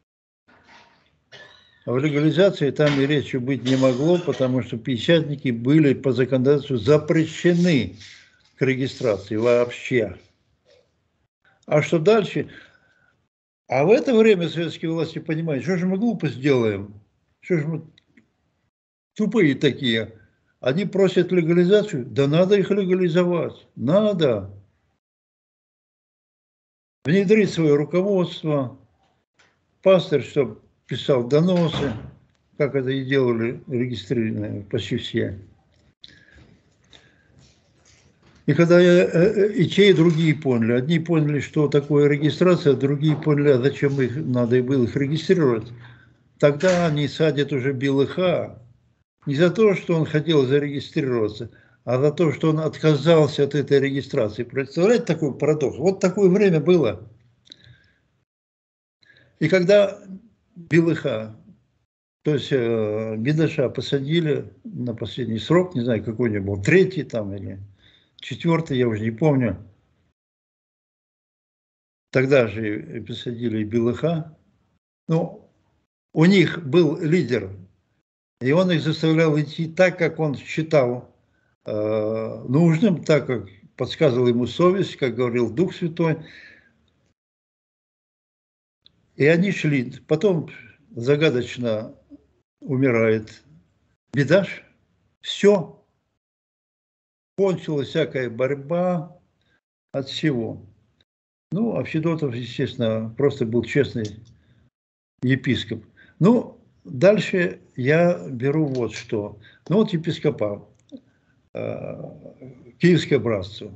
А в легализации там и речи быть не могло, потому что пятидесятники были по законодательству запрещены к регистрации вообще. А что дальше? А в это время советские власти понимают, что же мы глупость делаем, что же мы тупые такие. Они просят легализацию, да надо их легализовать, надо. Внедрить свое руководство, пастырь, чтобы писал доносы, как это и делали регистрированные почти все. И когда я, и те, и другие поняли. Одни поняли, что такое регистрация, а другие поняли, а зачем их надо было их регистрировать. Тогда они садят уже Белыха не за то, что он хотел зарегистрироваться, а за то, что он отказался от этой регистрации. Представляете такой парадокс? Вот такое время было. И когда Белыха, то есть э, Бидаша посадили на последний срок, не знаю, какой у него был, третий там или четвертый, я уже не помню. Тогда же посадили Белыха. Ну, у них был лидер, и он их заставлял идти так, как он считал э, нужным, так, как подсказывала ему совесть, как говорил Дух Святой. И они шли. Потом загадочно умирает Бидаш. Все. Кончилась всякая борьба от всего. Ну, а Федотов, естественно, просто был честный епископ. Ну, дальше я беру вот что. Ну, вот епископа, э, Киевское братство.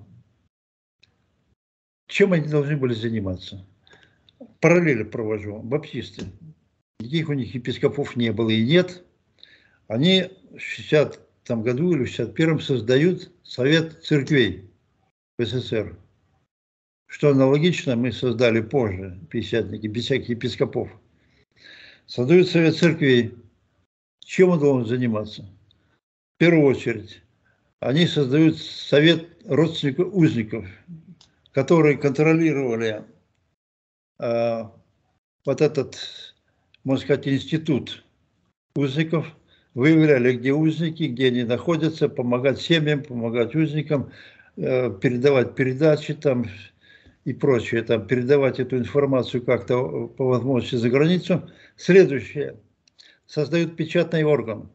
Чем они должны были заниматься? Параллели провожу. Баптисты. Никаких у них епископов не было и нет. Они в шестидесятом году или в шестьдесят первом создают Совет церквей в СССР. Что аналогично мы создали позже, пятидесятники, без всяких епископов. Создают Совет церквей. Чем он должен заниматься? В первую очередь, они создают Совет родственников узников, которые контролировали э, вот этот, можно сказать, институт узников, выявляли, где узники, где они находятся, помогать семьям, помогать узникам, э, передавать передачи там и прочее, там, передавать эту информацию как-то по возможности за границу. Следующее. Создают печатный орган.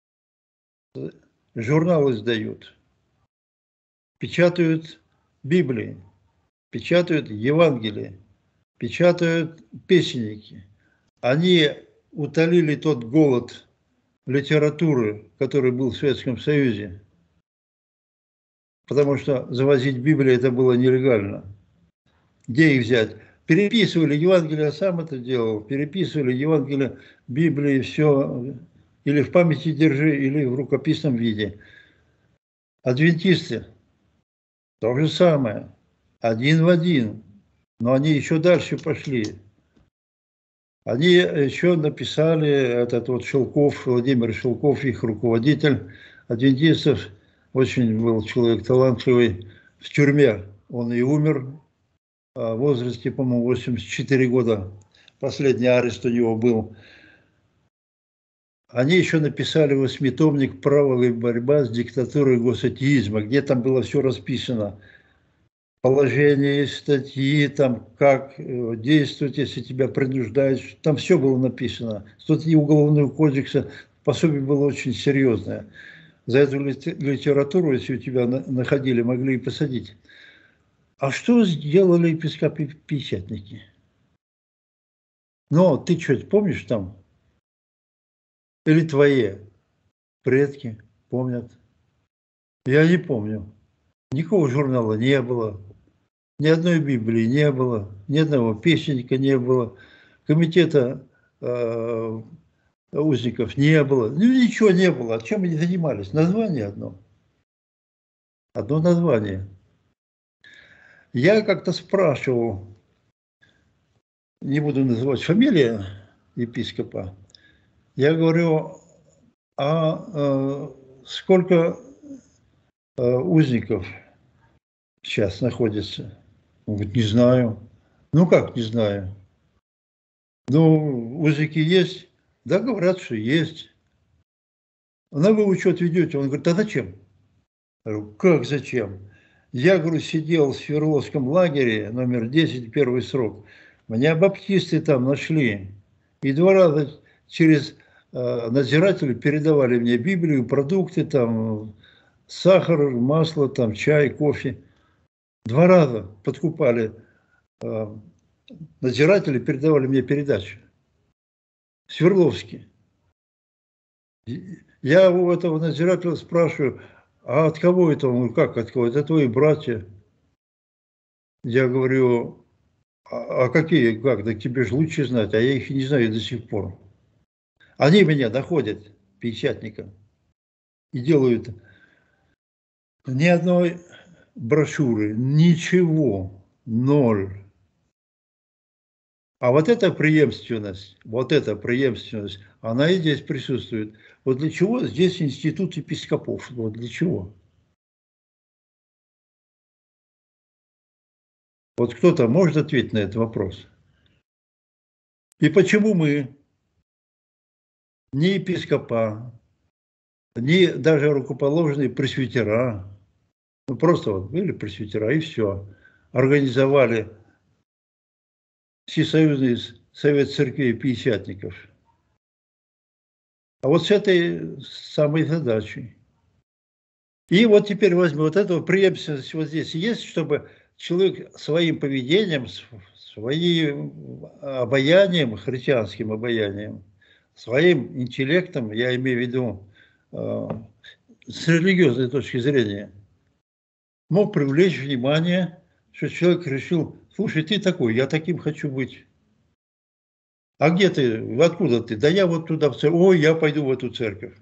Журналы издают. Печатают Библии. Печатают Евангелие. Печатают песенники. Они утолили тот голод литературы, который был в Советском Союзе. Потому что завозить Библию это было нелегально. Где их взять? Переписывали Евангелие, я сам это делал. Переписывали Евангелие, Библии, все. Или в памяти держи, или в рукописном виде. Адвентисты. То же самое. Один в один. Но они еще дальше пошли. Они еще написали, этот вот Шелков, Владимир Шелков, их руководитель адвентистов, очень был человек талантливый, в тюрьме. Он и умер в возрасте, по-моему, восемьдесят четыре года. Последний арест у него был. Они еще написали восьмитомник «Правовая борьба с диктатурой госатеизма», где там было все расписано. Положение, статьи, там, как действовать, если тебя принуждают. Там все было написано. Статьи Уголовного кодекса, пособие было очень серьезное. За эту литературу, если у тебя находили, могли и посадить. А что сделали епископы-печатники? Ну, ты что-то помнишь там? Или твои предки помнят? Я не помню. Никакого журнала не было. Ни одной Библии не было. Ни одного песенника не было. Комитета э, узников не было. Ну, ничего не было. Чем они занимались? Название одно. Одно название. Я как-то спрашивал, не буду называть фамилию епископа, я говорю, а э, сколько э, узников сейчас находится? Он говорит, не знаю. Ну как не знаю? Ну, узники есть? Да, говорят, что есть. На вы учет ведете? Он говорит, а зачем? Я говорю, как зачем? Я, говорю, сидел в Свердловском лагере, номер десять, первый срок. Меня баптисты там нашли. И два раза через э, надзирателей передавали мне Библию, продукты, там, сахар, масло, там, чай, кофе. Два раза подкупали. Э, надзиратели передавали мне передачи. Свердловский. Я у этого надзирателя спрашиваю, а от кого это? Он говорит, как от кого? Это твои братья. Я говорю, а, а какие, как? Да тебе же лучше знать, а я их не знаю до сих пор. Они меня находят, пятидесятника, и делают ни одной брошюры, ничего, ноль. А вот эта преемственность, вот эта преемственность, она и здесь присутствует. Вот для чего здесь институт епископов? Вот для чего? Вот кто-то может ответить на этот вопрос? И почему мы, ни епископа, ни даже рукоположные пресвитера, ну просто вот были пресвитера и все, организовали Всесоюзный совет церквей пятидесятников. А вот с этой самой задачей. И вот теперь возьмем вот эту преемственность вот здесь есть, чтобы человек своим поведением, своим обаянием, христианским обаянием, своим интеллектом, я имею в виду э, с религиозной точки зрения, мог привлечь внимание, что человек решил, слушай, ты такой, я таким хочу быть. А где ты, откуда ты? Да я вот туда в церковь, ой, я пойду в эту церковь.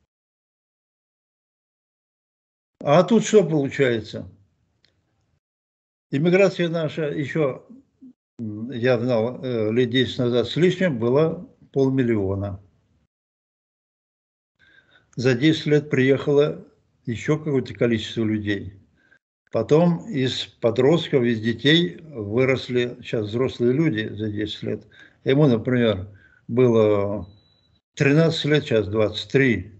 А тут что получается? Иммиграция наша еще, я знал, лет десять назад с лишним, была полмиллиона. За десять лет приехало еще какое-то количество людей. Потом из подростков, из детей выросли сейчас взрослые люди за десять лет. Ему, например, было тринадцать лет, сейчас двадцать три.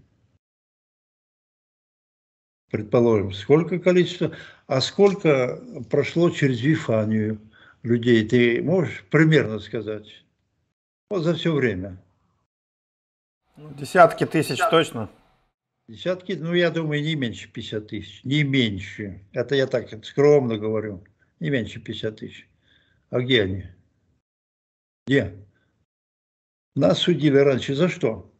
Предположим, сколько количество, а сколько прошло через Вифанию людей, ты можешь примерно сказать? Вот за все время. Десятки тысяч точно. Десятки, ну я думаю, не меньше пятидесяти тысяч, не меньше. Это я так скромно говорю, не меньше пятидесяти тысяч. А где они? Где? Нас судили раньше за что?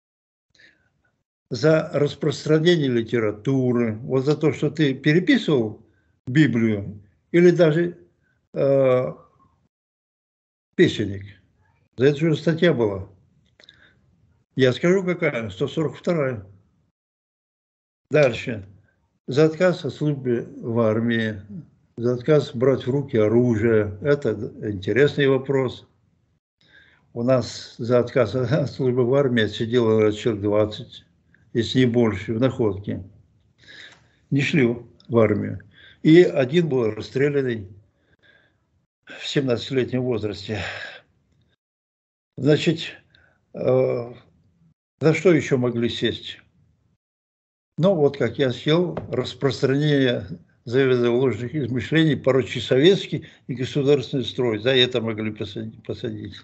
За распространение литературы, вот за то, что ты переписывал Библию или даже э, песенник. За это же статья была. Я скажу, какая? сто сорок вторая. Дальше. За отказ от службы в армии, за отказ брать в руки оружие. Это интересный вопрос. У нас за отказ от службы в армии отсидело человек двадцать. Если не больше, в находке. Не шли в армию. И один был расстрелянный в семнадцатилетнем возрасте. Значит, э, за что еще могли сесть? Ну, вот как я сел, распространение заведомо ложных измышлений, порочий советский и государственный строй. За это могли посадить.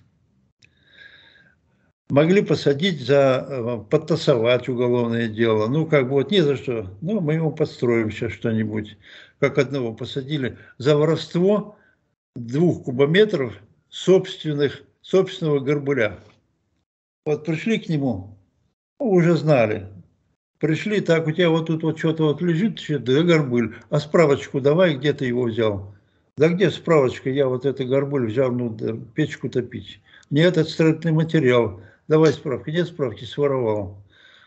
Могли посадить за, подтасовать уголовное дело. Ну, как бы вот не за что. Ну, мы ему подстроим сейчас что-нибудь. Как одного посадили за воровство двух кубометров собственных, собственного горбыля. Вот пришли к нему, уже знали. Пришли, так, у тебя вот тут вот что-то вот лежит, да горбыль. А справочку давай, где ты его взял? Да где справочка? Я вот это горбыль взял, ну, да, печку топить. Нет, это строительный материал. Давай справки. Нет справки, своровал.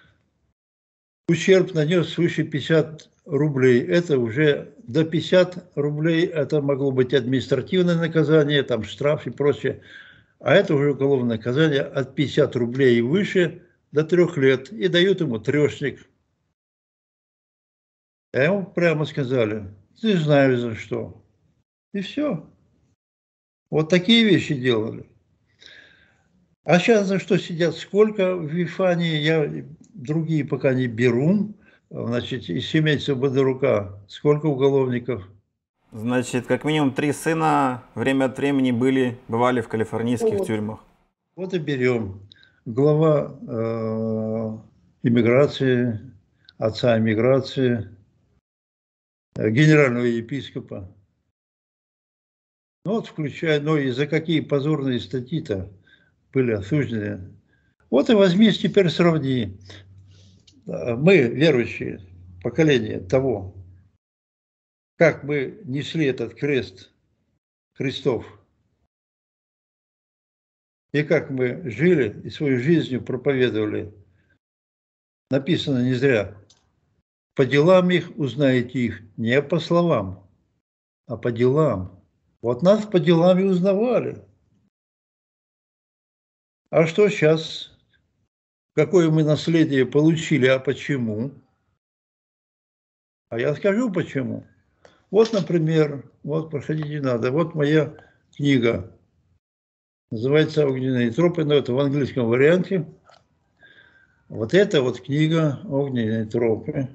Ущерб нанес свыше пятидесяти рублей. Это уже до пятидесяти рублей, это могло быть административное наказание, там штраф и прочее. А это уже уголовное наказание от пятидесяти рублей и выше до трех лет. И дают ему трешник. А ему прямо сказали, ты знаешь за что. И все. Вот такие вещи делали. А сейчас за что сидят? Сколько в Вифании? Я другие пока не беру. Значит, из семейства Бодорука сколько уголовников? Значит, как минимум три сына время от времени были, бывали в калифорнийских вот, тюрьмах. Вот и берем. Глава э, иммиграции, отца иммиграции, э, генерального епископа. Ну вот включая, ну и за какие позорные статьи-то были осуждены. Вот и возьми, теперь сравни. Мы, верующие, поколение того, как мы несли этот крест Христов, и как мы жили и свою жизнью проповедовали, написано не зря. По делам их узнаете их, не по словам, а по делам. Вот нас по делам и узнавали. А что сейчас? Какое мы наследие получили, а почему? А я скажу почему. Вот, например, вот проходить не надо. Вот моя книга. Называется «Огненные тропы», но это в английском варианте. Вот это вот книга «Огненные тропы».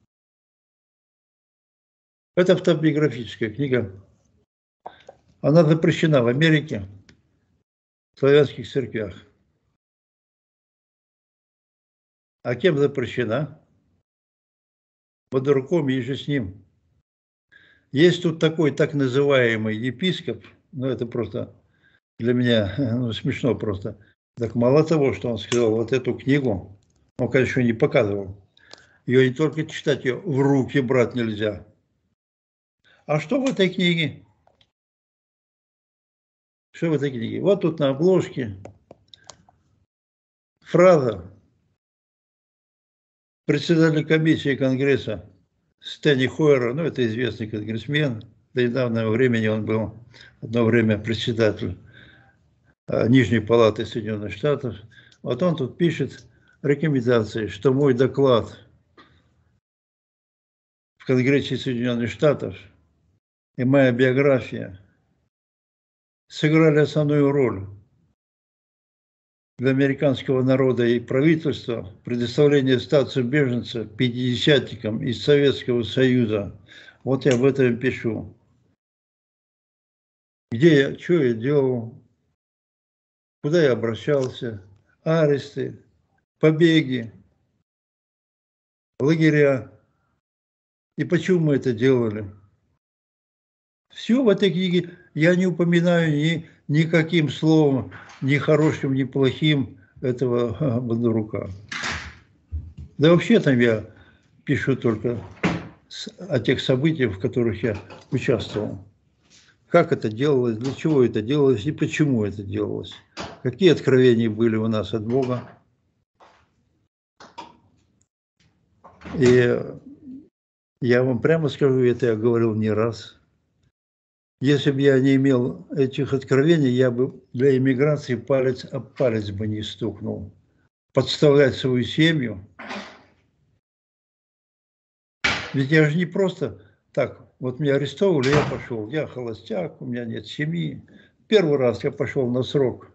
Это автобиографическая книга. Она запрещена в Америке, в славянских церквях. А кем запрещена? Бодурком и же с ним. Есть тут такой так называемый епископ, ну это просто для меня ну, смешно просто. Так мало того, что он сказал, вот эту книгу, он, конечно, не показывал. Ее не только читать, ее в руки брать нельзя. А что в этой книге? Что в этой книге? Вот тут на обложке фраза председателя комиссии Конгресса Стэнли Хойера, ну это известный конгрессмен, до недавнего времени он был одно время председатель Нижней палаты Соединенных Штатов. Вот он тут пишет рекомендации, что мой доклад в Конгрессе Соединенных Штатов и моя биография сыграли основную роль для американского народа и правительства предоставление статуса беженца пятидесятникам из Советского Союза. Вот я об этом пишу. Где я, что я делал, куда я обращался, аресты, побеги, лагеря. И почему мы это делали? Все в этой книге я не упоминаю ни, никаким словом, ни хорошим, ни плохим этого Бондарука. Да вообще там я пишу только о тех событиях, в которых я участвовал. Как это делалось, для чего это делалось и почему это делалось. Какие откровения были у нас от Бога. И я вам прямо скажу, это я говорил не раз. Если бы я не имел этих откровений, я бы для иммиграции палец об палец бы не стукнул. Подставлять свою семью. Ведь я же не просто так, вот меня арестовали, я пошел, я холостяк, у меня нет семьи. Первый раз я пошел на срок.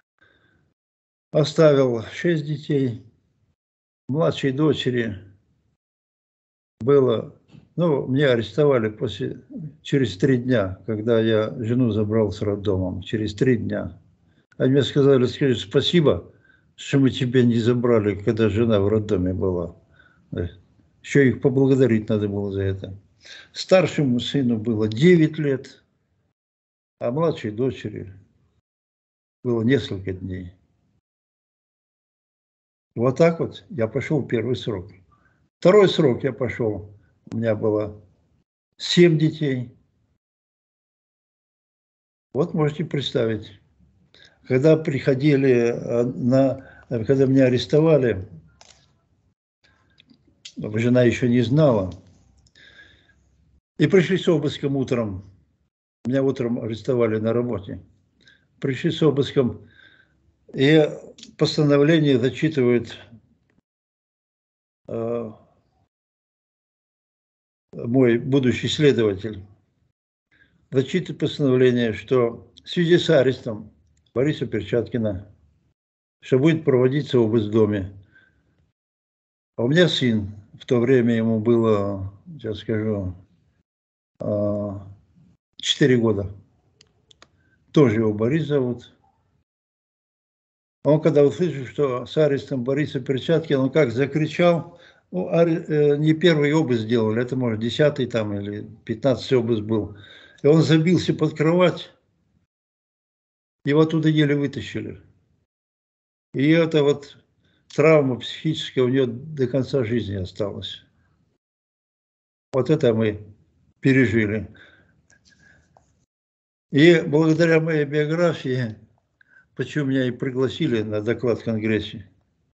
Оставил шесть детей. Младшей дочери было... Ну, меня арестовали после, через три дня, когда я жену забрал с роддомом. Через три дня. Они мне сказали, скажи спасибо, что мы тебя не забрали, когда жена в роддоме была. Еще их поблагодарить надо было за это. Старшему сыну было девять лет, а младшей дочери было несколько дней. Вот так вот я пошел в первый срок. Второй срок я пошел. У меня было семь детей. Вот можете представить, когда приходили, на, когда меня арестовали, жена еще не знала, и пришли с обыском утром. Меня утром арестовали на работе. Пришли с обыском, и постановление зачитывает э, мой будущий следователь, зачитывает постановление, что в связи с арестом Бориса Перчаткина, что будет проводиться обыск в доме. А у меня сын, в то время ему было, сейчас скажу, четыре года. Тоже его Борис зовут. Он когда услышал, что с арестом Бориса Перчаткина, он как закричал. Ну, не первый обыск сделали, это, может, десятый там или пятнадцатый обыск был. И он забился под кровать, его оттуда еле вытащили. И это вот травма психическая у него до конца жизни осталась. Вот это мы пережили. И благодаря моей биографии, почему меня и пригласили на доклад в Конгрессе,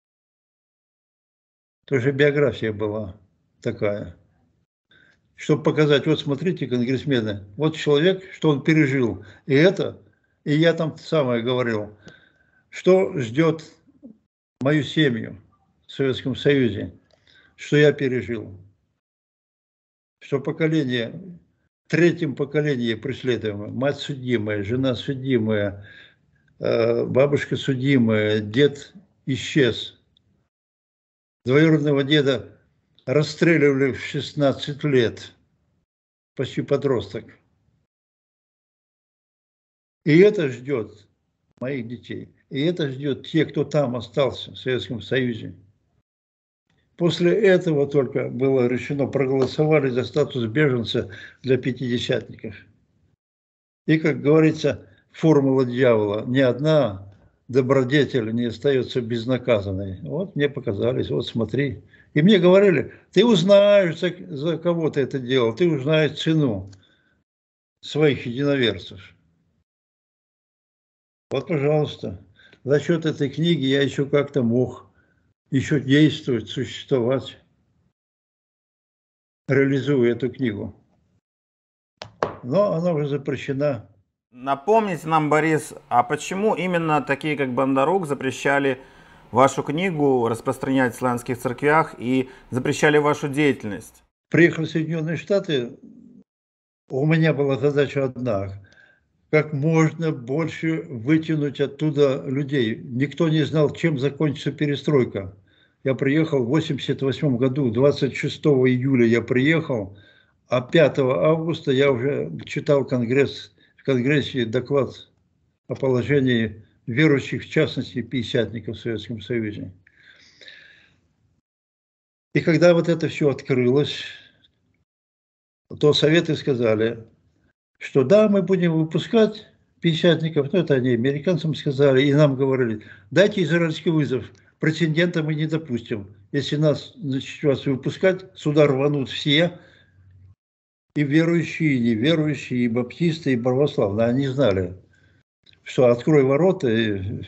тоже биография была такая, чтобы показать, вот смотрите, конгрессмены, вот человек, что он пережил, и это, и я там самое говорил, что ждет мою семью в Советском Союзе, что я пережил, что поколение, в третьем поколении преследуемое, мать судимая, жена судимая, бабушка судимая, дед исчез. Двоюродного деда расстреливали в шестнадцать лет, почти подросток. И это ждет моих детей. И это ждет тех, кто там остался в Советском Союзе. После этого только было решено, проголосовали за статус беженца для пятидесятников. И, как говорится, формула дьявола, ни одна добродетель не остается безнаказанной. Вот мне показались, вот смотри. И мне говорили, ты узнаешь, за, за кого ты это делал, ты узнаешь цену своих единоверцев. Вот, пожалуйста, за счет этой книги я еще как-то мог еще действовать, существовать, реализуя эту книгу. Но она уже запрещена. Напомните нам, Борис, а почему именно такие, как Бондарук, запрещали вашу книгу распространять в славянских церквях и запрещали вашу деятельность? Приехав в Соединенные Штаты, у меня была задача одна. Как можно больше вытянуть оттуда людей. Никто не знал, чем закончится перестройка. Я приехал в восемьдесят восьмом году, двадцать шестого июля я приехал, а пятого августа я уже читал конгресс, в Конгрессе доклад о положении верующих, в частности, пятидесятников в Советском Союзе. И когда вот это все открылось, то советы сказали, что да, мы будем выпускать пятидесятников, ну это они американцам сказали, и нам говорили, дайте израильский вызов, прецедента мы не допустим. Если нас, значит, вас выпускать, сюда рванут все, и верующие, и неверующие, и баптисты, и православные. Они знали, что открой ворота, и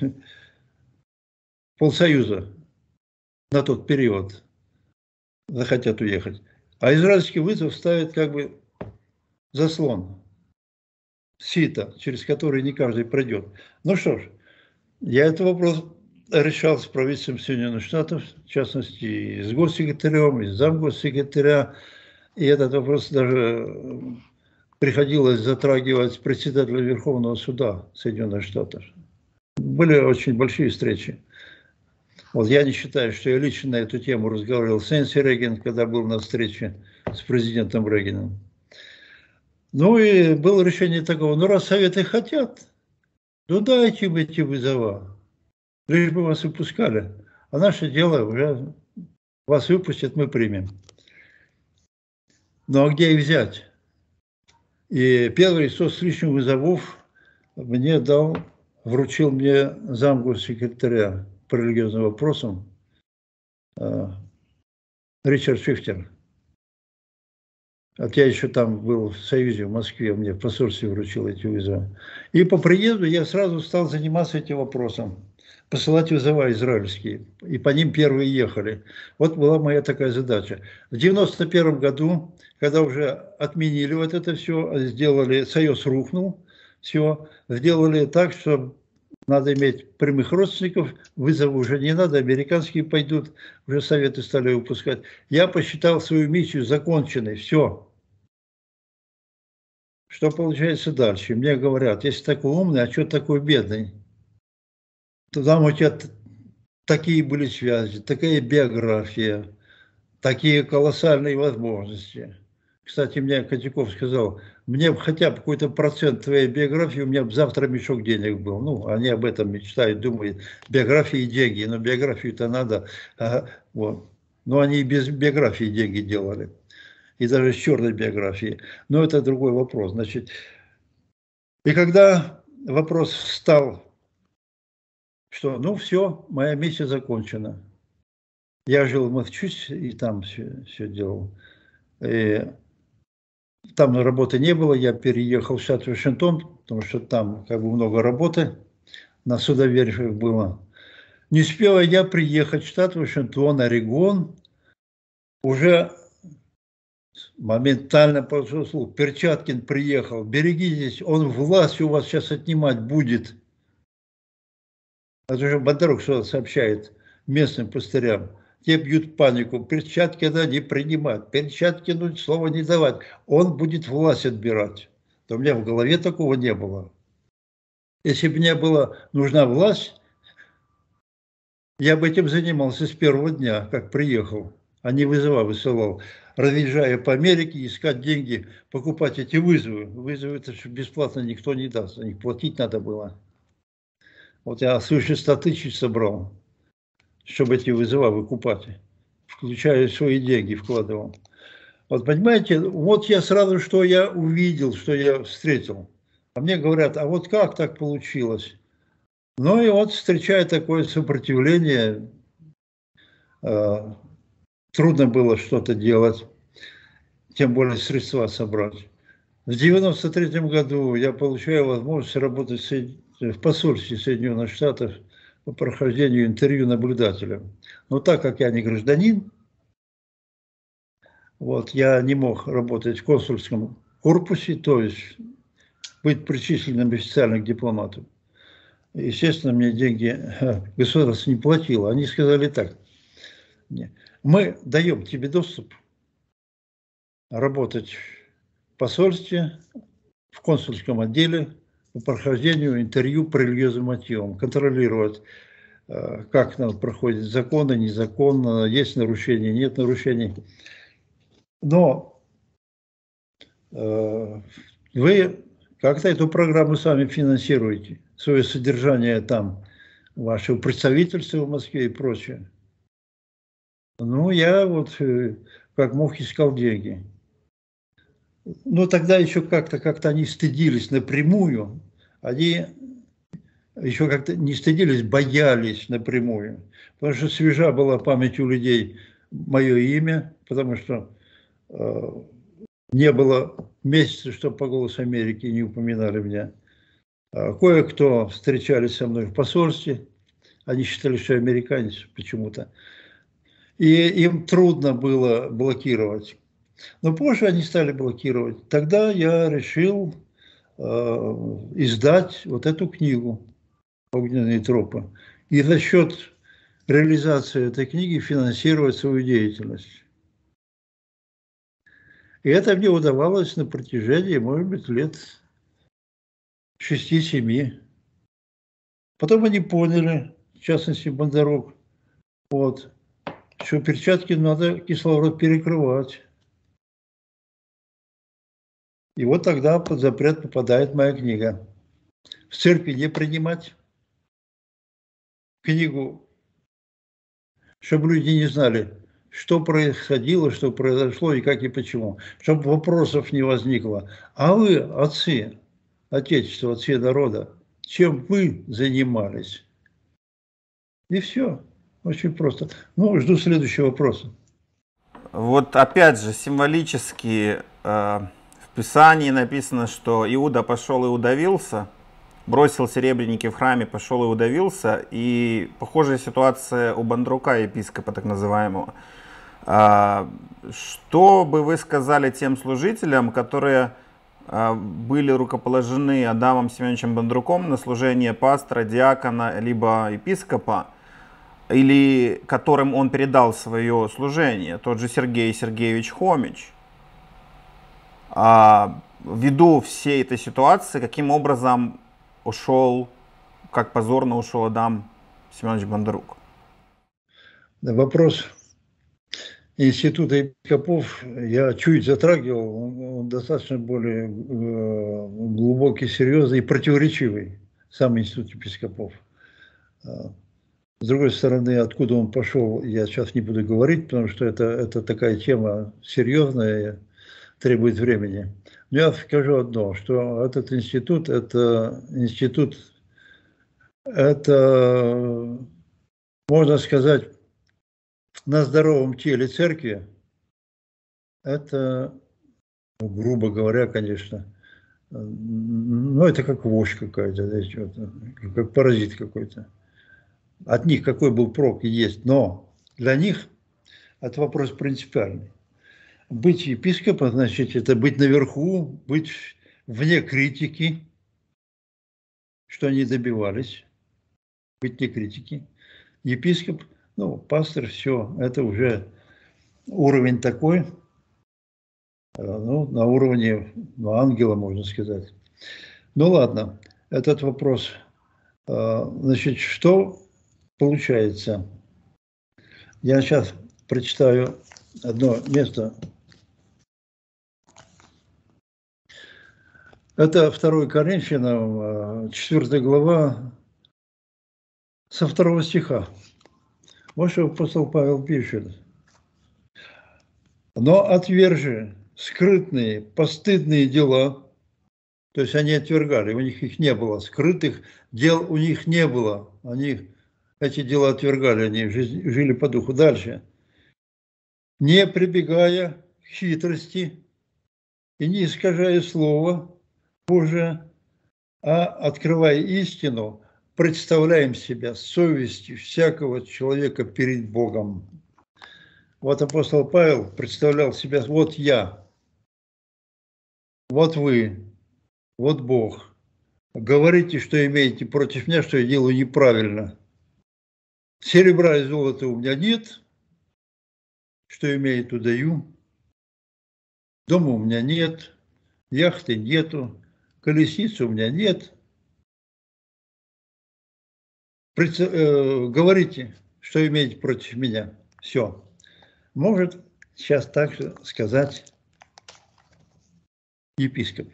полсоюза на тот период захотят уехать. А израильский вызов ставит как бы заслон, сито, через который не каждый пройдет. Ну что ж, я этот вопрос решал с правительством Соединенных Штатов, в частности, и с госсекретарем, и с замгоссекретаря. И этот вопрос даже приходилось затрагивать председателя Верховного суда Соединенных Штатов. Были очень большие встречи. Вот я не считаю, что я лично на эту тему разговаривал с Нэнси Рейган, когда был на встрече с президентом Рейганом. Ну и было решение такого, ну раз советы хотят, ну дайте им эти вызова, лишь бы вас выпускали. А наше дело уже вас выпустят, мы примем. Ну а где их взять? И первый сто с лишним вызовов мне дал, вручил мне замгоссекретаря по религиозным вопросам Ричард Шифтер. Вот я еще там был в Союзе, в Москве, мне в посольстве вручил эти вызовы. И по приезду я сразу стал заниматься этим вопросом. Посылать вызова израильские. И по ним первые ехали. Вот была моя такая задача. В девяносто первом году, когда уже отменили вот это все, сделали, Союз рухнул, все, сделали так, что надо иметь прямых родственников, вызовы уже не надо, американские пойдут, уже советы стали выпускать. Я посчитал свою миссию законченной, все. Что получается дальше? Мне говорят, если такой умный, а что такой бедный? То там у тебя такие были связи, такая биография, такие колоссальные возможности. Кстати, мне Котяков сказал, мне бы хотя бы какой-то процент твоей биографии, у меня бы завтра мешок денег был. Ну, они об этом мечтают, думают, биографии и деньги, но биографию-то надо. Ага, вот. Но они и без биографии деньги делали, и даже с черной биографией. Но это другой вопрос. Значит, и когда вопрос встал, что ну все, моя миссия закончена. Я жил в Массачусетсе и там все, все делал. И там работы не было, я переехал в штат Вашингтон, потому что там как бы много работы, на судоверфях было. Не успела я приехать в штат Вашингтон, Орегон, уже моментально пошел слух, Перчаткин приехал, берегитесь, он власть у вас сейчас отнимать будет. Это уже Бондарук что сообщает местным пастырям. Те бьют панику, Перчаткина не принимать, Перчаткину слова не давать, он будет власть отбирать. То у меня в голове такого не было. Если бы мне была нужна власть, я бы этим занимался с первого дня, как приехал, а не вызова высылал. Разъезжая по Америке, искать деньги, покупать эти вызовы. Вызовы это же бесплатно никто не даст, за них платить надо было. Вот я свыше ста тысяч собрал, чтобы эти вызова выкупать, включая свои деньги вкладывал. Вот понимаете, вот я сразу, что я увидел, что я встретил. А мне говорят, а вот как так получилось? Ну и вот встречая такое сопротивление, э, трудно было что-то делать, тем более средства собрать. В девяносто третьем году я получаю возможность работать в посольстве Соединенных Штатов по прохождению интервью наблюдателя. Но так как я не гражданин, вот, я не мог работать в консульском корпусе, то есть быть причисленным официально к дипломату. Естественно, мне деньги государство не платило. Они сказали так: мы даем тебе доступ работать в посольстве, в консульском отделе по прохождению интервью по религиозным мотивам, контролировать, как проходят законы, незаконно, есть нарушения, нет нарушений. Но э, вы как-то эту программу сами финансируете, свое содержание там, вашего представительства в Москве и прочее. Ну, я вот э, как мог искал деньги. Но тогда еще как-то как-то они стыдились напрямую, они еще как-то не стыдились, боялись напрямую. Потому что свежа была память у людей мое имя, потому что э, не было месяца, что по «Голосу Америки» не упоминали меня. А кое-кто встречались со мной в посольстве, они считали, что я американец почему-то. И им трудно было блокировать. Но позже они стали блокировать. Тогда я решил э, издать вот эту книгу «Огненные тропы». И за счет реализации этой книги финансировать свою деятельность. И это мне удавалось на протяжении, может быть, лет шести-семи. Потом они поняли, в частности Бондарук, вот, что перчатки надо кислород перекрывать. И вот тогда под запрет попадает моя книга. В церкви не принимать книгу, чтобы люди не знали, что происходило, что произошло и как и почему. Чтобы вопросов не возникло. А вы, отцы Отечества, отцы народа, чем вы занимались? И все. Очень просто. Ну, жду следующего вопроса. Вот опять же, символически э, в Писании написано, что Иуда пошел и удавился, бросил серебряники в храме, пошел и удавился. И похожая ситуация у Бондрука, епископа так называемого. Э, что бы вы сказали тем служителям, которые э, были рукоположены Адамом Семеновичем Бондруком на служение пастора, диакона, либо епископа, или которым он передал свое служение, тот же Сергей Сергеевич Хомич, а, ввиду всей этой ситуации, каким образом ушел, как позорно ушел Адам Семенович Бондарук? Вопрос института епископов я чуть затрагивал, он достаточно более глубокий, серьезный и противоречивый, сам институт епископов. С другой стороны, откуда он пошел, я сейчас не буду говорить, потому что это, это такая тема серьезная, требует времени. Но я скажу одно, что этот институт, это институт, это, можно сказать, на здоровом теле церкви, это, ну, грубо говоря, конечно, ну, это как вошь какая-то, как паразит какой-то. От них какой был прок и есть, но для них это вопрос принципиальный. Быть епископом, значит, это быть наверху, быть вне критики, что они добивались, быть вне критики. Епископ, ну, пастор, все, это уже уровень такой, ну, на уровне, ну, ангела, можно сказать. Ну, ладно, этот вопрос. Значит, что получается? Я сейчас прочитаю одно место. Это второе Коринфянам, четвёртая глава, со второго стиха. Вот что апостол Павел пишет. Но отвержи скрытные, постыдные дела, то есть они отвергали, у них их не было, скрытых дел у них не было, они эти дела отвергали, они жили по духу. Дальше. Не прибегая к хитрости и не искажая слова Божие, а открывая истину, представляем себя совестью всякого человека перед Богом. Вот апостол Павел представлял себя, вот я, вот вы, вот Бог. Говорите, что имеете против меня, что я делаю неправильно. Серебра и золота у меня нет, что имею, то даю. Дома у меня нет, яхты нету, колесницы у меня нет. Пред... Э, говорите, что имеете против меня. Все. Может сейчас так же сказать епископ.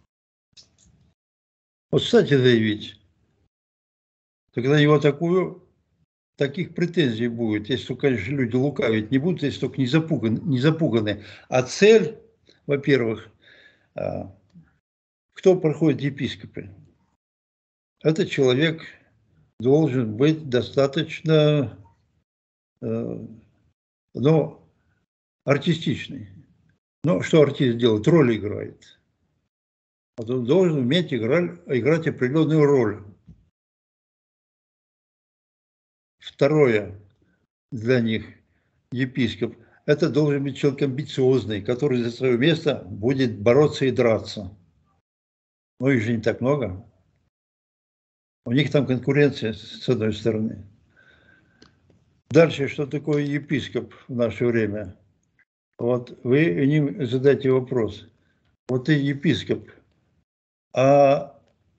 Вот, кстати, заявить, тогда его такую, таких претензий будет, если только, конечно, люди лукавить не будут, если только не запуганы. Не запуганы. А цель, во-первых, кто проходит епископы? Этот человек должен быть достаточно, ну, артистичный. Ну, что артист делает? Роль играет. Вот он должен уметь играть, играть определенную роль. Второе для них, епископ, это должен быть человек амбициозный, который за свое место будет бороться и драться. Но их же не так много. У них там конкуренция с одной стороны. Дальше, что такое епископ в наше время? Вот вы им задайте вопрос. Вот ты епископ, а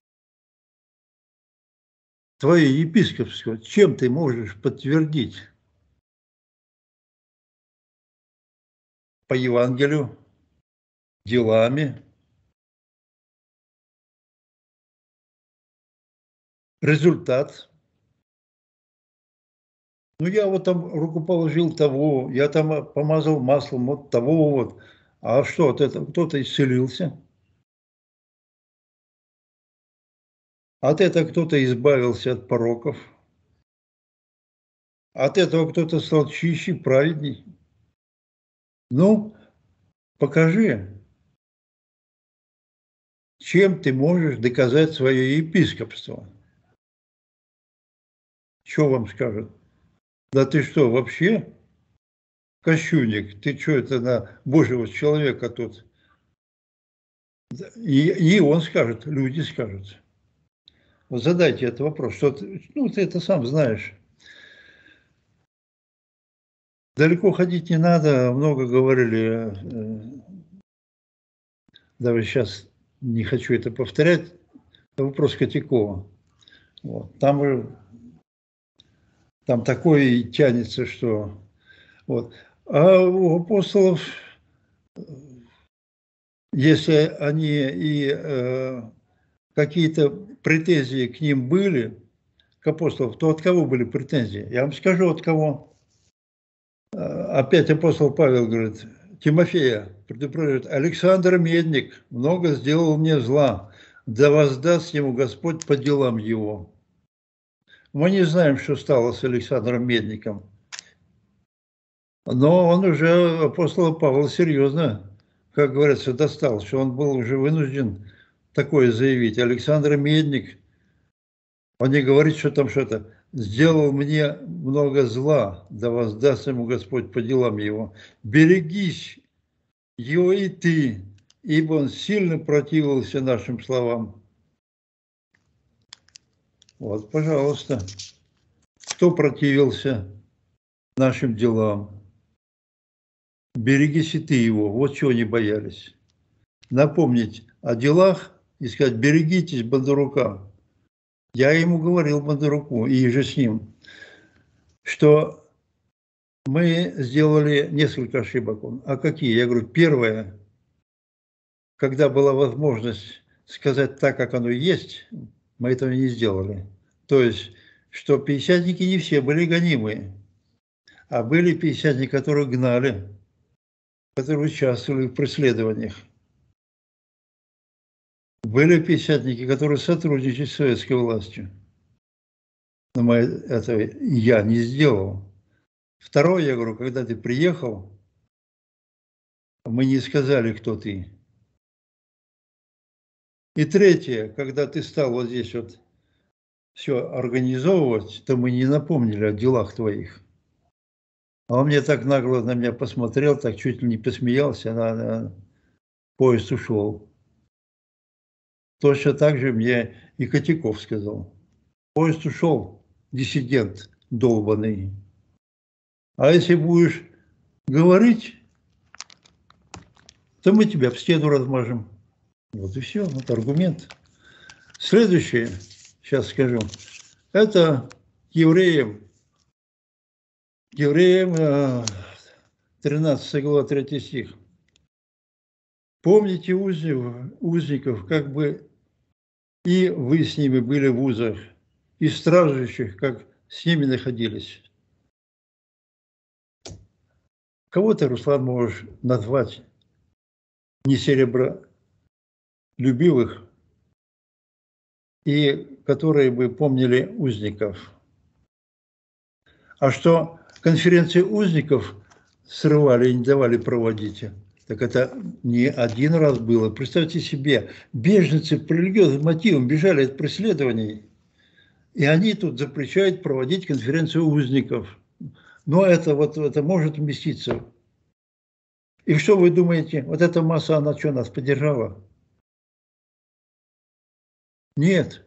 твое епископство, чем ты можешь подтвердить? По Евангелию, делами, результат. Ну, я вот там руку положил того, я там помазал маслом вот того вот. А что, от этого кто-то исцелился? От этого кто-то избавился от пороков. От этого кто-то стал чище, праведней. Ну, покажи, чем ты можешь доказать свое епископство. Что вам скажут? Да ты что, вообще кощунник? Ты что это на Божьего человека тут? И, и он скажет, люди скажут. Вот задайте этот вопрос. Что ты, ну, ты это сам знаешь. Далеко ходить не надо, много говорили. Даже сейчас не хочу это повторять. Это вопрос Котякова. Вот. Там, там такое тянется, что... Вот. А у апостолов, если они и э, какие-то претензии к ним были, к апостолам, то от кого были претензии? Я вам скажу, от кого. Опять апостол Павел говорит, Тимофея предупреждает, Александр Медник много сделал мне зла, да воздаст ему Господь по делам его. Мы не знаем, что стало с Александром Медником. Но он уже апостола Павла серьезно, как говорится, достал, что он был уже вынужден такое заявить. Александр Медник, он не говорит, что там что-то, сделал мне много зла, да воздаст ему Господь по делам его. Берегись его и ты, ибо он сильно противился нашим словам. Вот, пожалуйста, кто противился нашим делам? Берегись и ты его, вот чего они боялись. Напомнить о делах и сказать, берегитесь Бондарука. Я ему говорил, Бондаруку, и же с ним, что мы сделали несколько ошибок. А какие? Я говорю, первое, когда была возможность сказать так, как оно есть, мы этого не сделали. То есть, что пятидесятники не все были гонимые, а были пятидесятники, которые гнали, которые участвовали в преследованиях. Были пятидесятники, которые сотрудничали с советской властью. Но мы этого я не сделал. Второе, я говорю, когда ты приехал, мы не сказали, кто ты. И третье, когда ты стал вот здесь вот все организовывать, то мы не напомнили о делах твоих. А он мне так нагло на меня посмотрел, так чуть ли не посмеялся, на, на поезд ушел. Точно так же мне и Котяков сказал. Поезд ушел, диссидент долбанный. А если будешь говорить, то мы тебя в стену размажем. Вот и все, вот аргумент. Следующее, сейчас скажу, это евреям. Евреям, тринадцатая глава, третий стих. Помните узников, как бы и вы с ними были в узах, и страждущих, как с ними находились. Кого ты, Руслан, можешь назвать не серебролюбивых, и которые бы помнили узников? А что конференции узников срывали и не давали проводить, так это не один раз было. Представьте себе, беженцы по религиозным мотивам бежали от преследований, и они тут запрещают проводить конференцию узников. Но это вот это может вместиться. И что вы думаете, вот эта масса, она что, нас поддержала? Нет.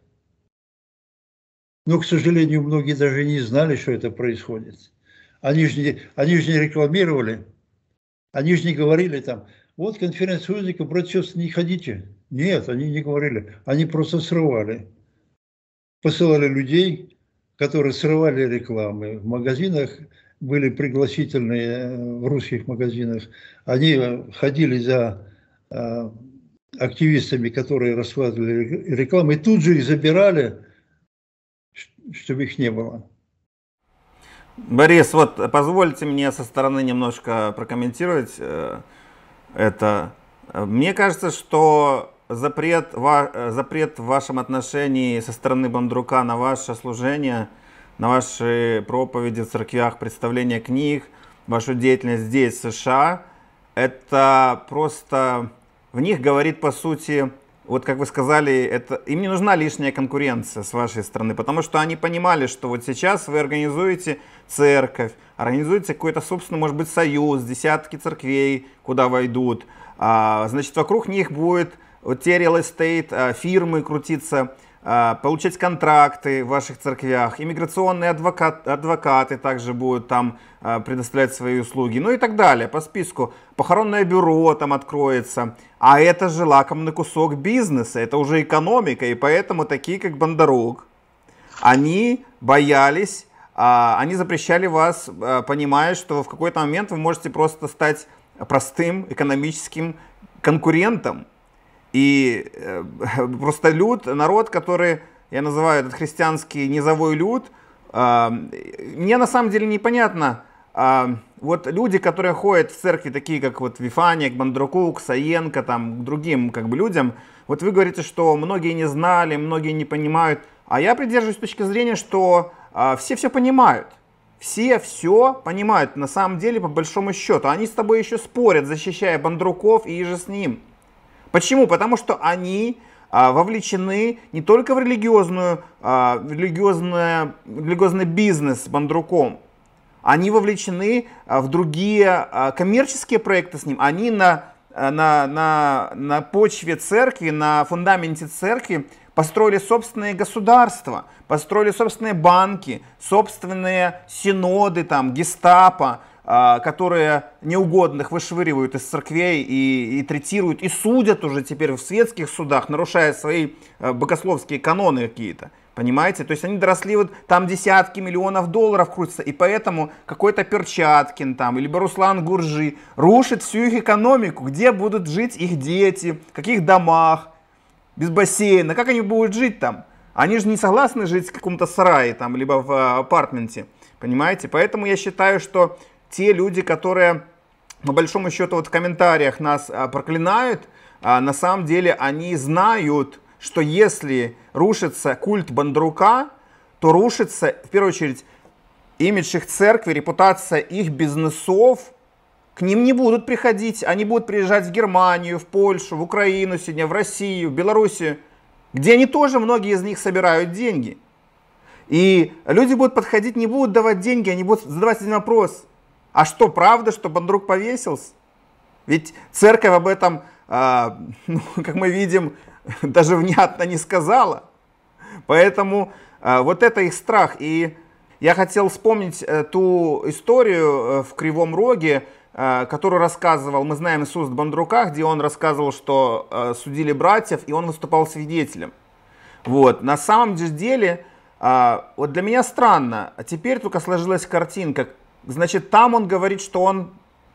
Но, к сожалению, многие даже не знали, что это происходит. Они же не, они же не рекламировали, они же не говорили там, вот конференция узников, братья, не ходите. Нет, они не говорили, они просто срывали. Посылали людей, которые срывали рекламы. В магазинах были пригласительные, в русских магазинах. Они ходили за э, активистами, которые раскладывали рекламу, и тут же их забирали, чтобы их не было. Борис, вот позвольте мне со стороны немножко прокомментировать э, это. Мне кажется, что запрет, ва, запрет в вашем отношении со стороны Бондрука на ваше служение, на ваши проповеди в церквях, представление книг, вашу деятельность здесь, в США, это просто в них говорит, по сути, вот как вы сказали, это, им не нужна лишняя конкуренция с вашей стороны, потому что они понимали, что вот сейчас вы организуете церковь, организуете какой-то, собственно, может быть, союз, десятки церквей, куда войдут, а, значит, вокруг них будет вот те real estate а, фирмы крутиться, а, получать контракты в ваших церквях, иммиграционные адвокат, адвокаты также будут там а, предоставлять свои услуги, ну и так далее, по списку. Похоронное бюро там откроется, а это же лакомный кусок бизнеса, это уже экономика, и поэтому такие, как Бондарук, они боялись, а, они запрещали вас, а, понимая, что в какой-то момент вы можете просто стать простым экономическим конкурентом. И э, просто люд, народ, который, я называю этот христианский низовой люд, э, мне на самом деле непонятно, э, вот люди, которые ходят в церкви, такие как вот Вифания, к Бондруку, к Саенко, там, к другим как бы людям, вот вы говорите, что многие не знали, многие не понимают, а я придерживаюсь точки зрения, что э, все все понимают. все все понимают на самом деле по большому счету. Они с тобой еще спорят, защищая Бандруков и же с ним. Почему? Потому что они а, вовлечены не только в религиозную, а, в религиозное, религиозный бизнес с Бандруком. Они вовлечены а, в другие а, коммерческие проекты с ним. Они на, на, на, на почве церкви, на фундаменте церкви построили собственные государства, построили собственные банки, собственные синоды, там, гестапо, э, которые неугодных вышвыривают из церквей и, и третируют, и судят уже теперь в светских судах, нарушая свои э, богословские каноны какие-то. Понимаете? То есть они доросли, вот там десятки миллионов долларов крутятся, и поэтому какой-то Перчаткин там, либо Руслан Гуржи рушит всю их экономику, где будут жить их дети, в каких домах, без бассейна, как они будут жить там? Они же не согласны жить в каком-то сарае там, либо в апартменте, понимаете? Поэтому я считаю, что те люди, которые по большому счету вот в комментариях нас а, проклинают, а, на самом деле они знают, что если рушится культ Бандрука, то рушится в первую очередь имидж их церкви, репутация их бизнесов. К ним не будут приходить, они будут приезжать в Германию, в Польшу, в Украину сегодня, в Россию, в Белоруссию, где они тоже, многие из них собирают деньги. И люди будут подходить, не будут давать деньги, они будут задавать один вопрос. А что, правда, что Бандрук повесился? Ведь церковь об этом, а, ну, как мы видим, даже внятно не сказала. Поэтому а, вот это их страх. И я хотел вспомнить а, ту историю а, в Кривом Роге, которую рассказывал, мы знаем из уст Бандрука, где он рассказывал, что э, судили братьев, и он выступал свидетелем. Вот. На самом же деле, э, вот для меня странно, а теперь только сложилась картинка. Значит, там он говорит, что он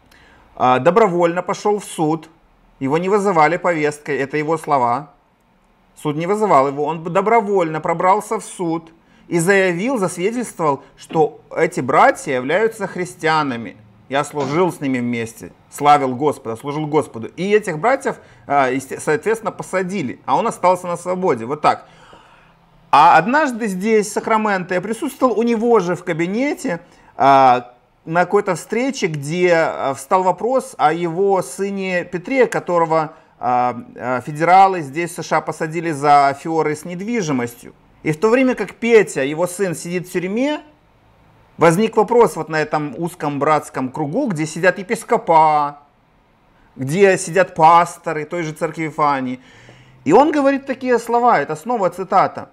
э, добровольно пошел в суд, его не вызывали повесткой, это его слова. Суд не вызывал его, он добровольно пробрался в суд и заявил, засвидетельствовал, что эти братья являются христианами. Я служил с ними вместе, славил Господа, служил Господу. И этих братьев, соответственно, посадили, а он остался на свободе. Вот так. А однажды здесь, в Сакраменто, я присутствовал у него же в кабинете на какой-то встрече, где встал вопрос о его сыне Петре, которого федералы здесь в США посадили за аферы с недвижимостью. И в то время как Петя, его сын, сидит в тюрьме, возник вопрос вот на этом узком братском кругу, где сидят епископа, где сидят пасторы той же церкви Вифании. И он говорит такие слова, это снова цитата.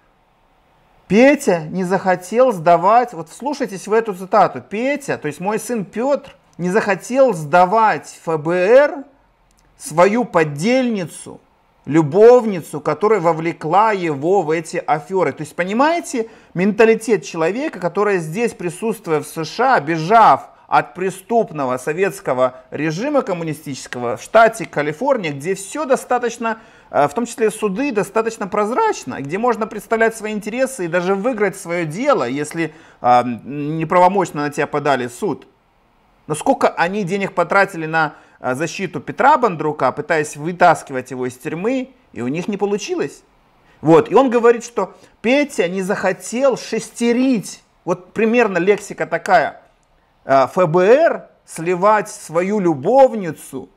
Петя не захотел сдавать, вот вслушайтесь в эту цитату. Петя, то есть мой сын Петр, не захотел сдавать ФБР свою подельницу, любовницу, которая вовлекла его в эти аферы. То есть, понимаете, менталитет человека, который здесь, присутствуя в США, бежав от преступного советского режима коммунистического в штате Калифорния, где все достаточно, в том числе суды, достаточно прозрачно, где можно представлять свои интересы и даже выиграть свое дело, если неправомочно на тебя подали в суд. Но сколько они денег потратили на защиту Петра Бандрука, пытаясь вытаскивать его из тюрьмы, и у них не получилось. Вот. И он говорит, что Петя не захотел шестерить, вот примерно лексика такая, ФБР сливать свою любовницу,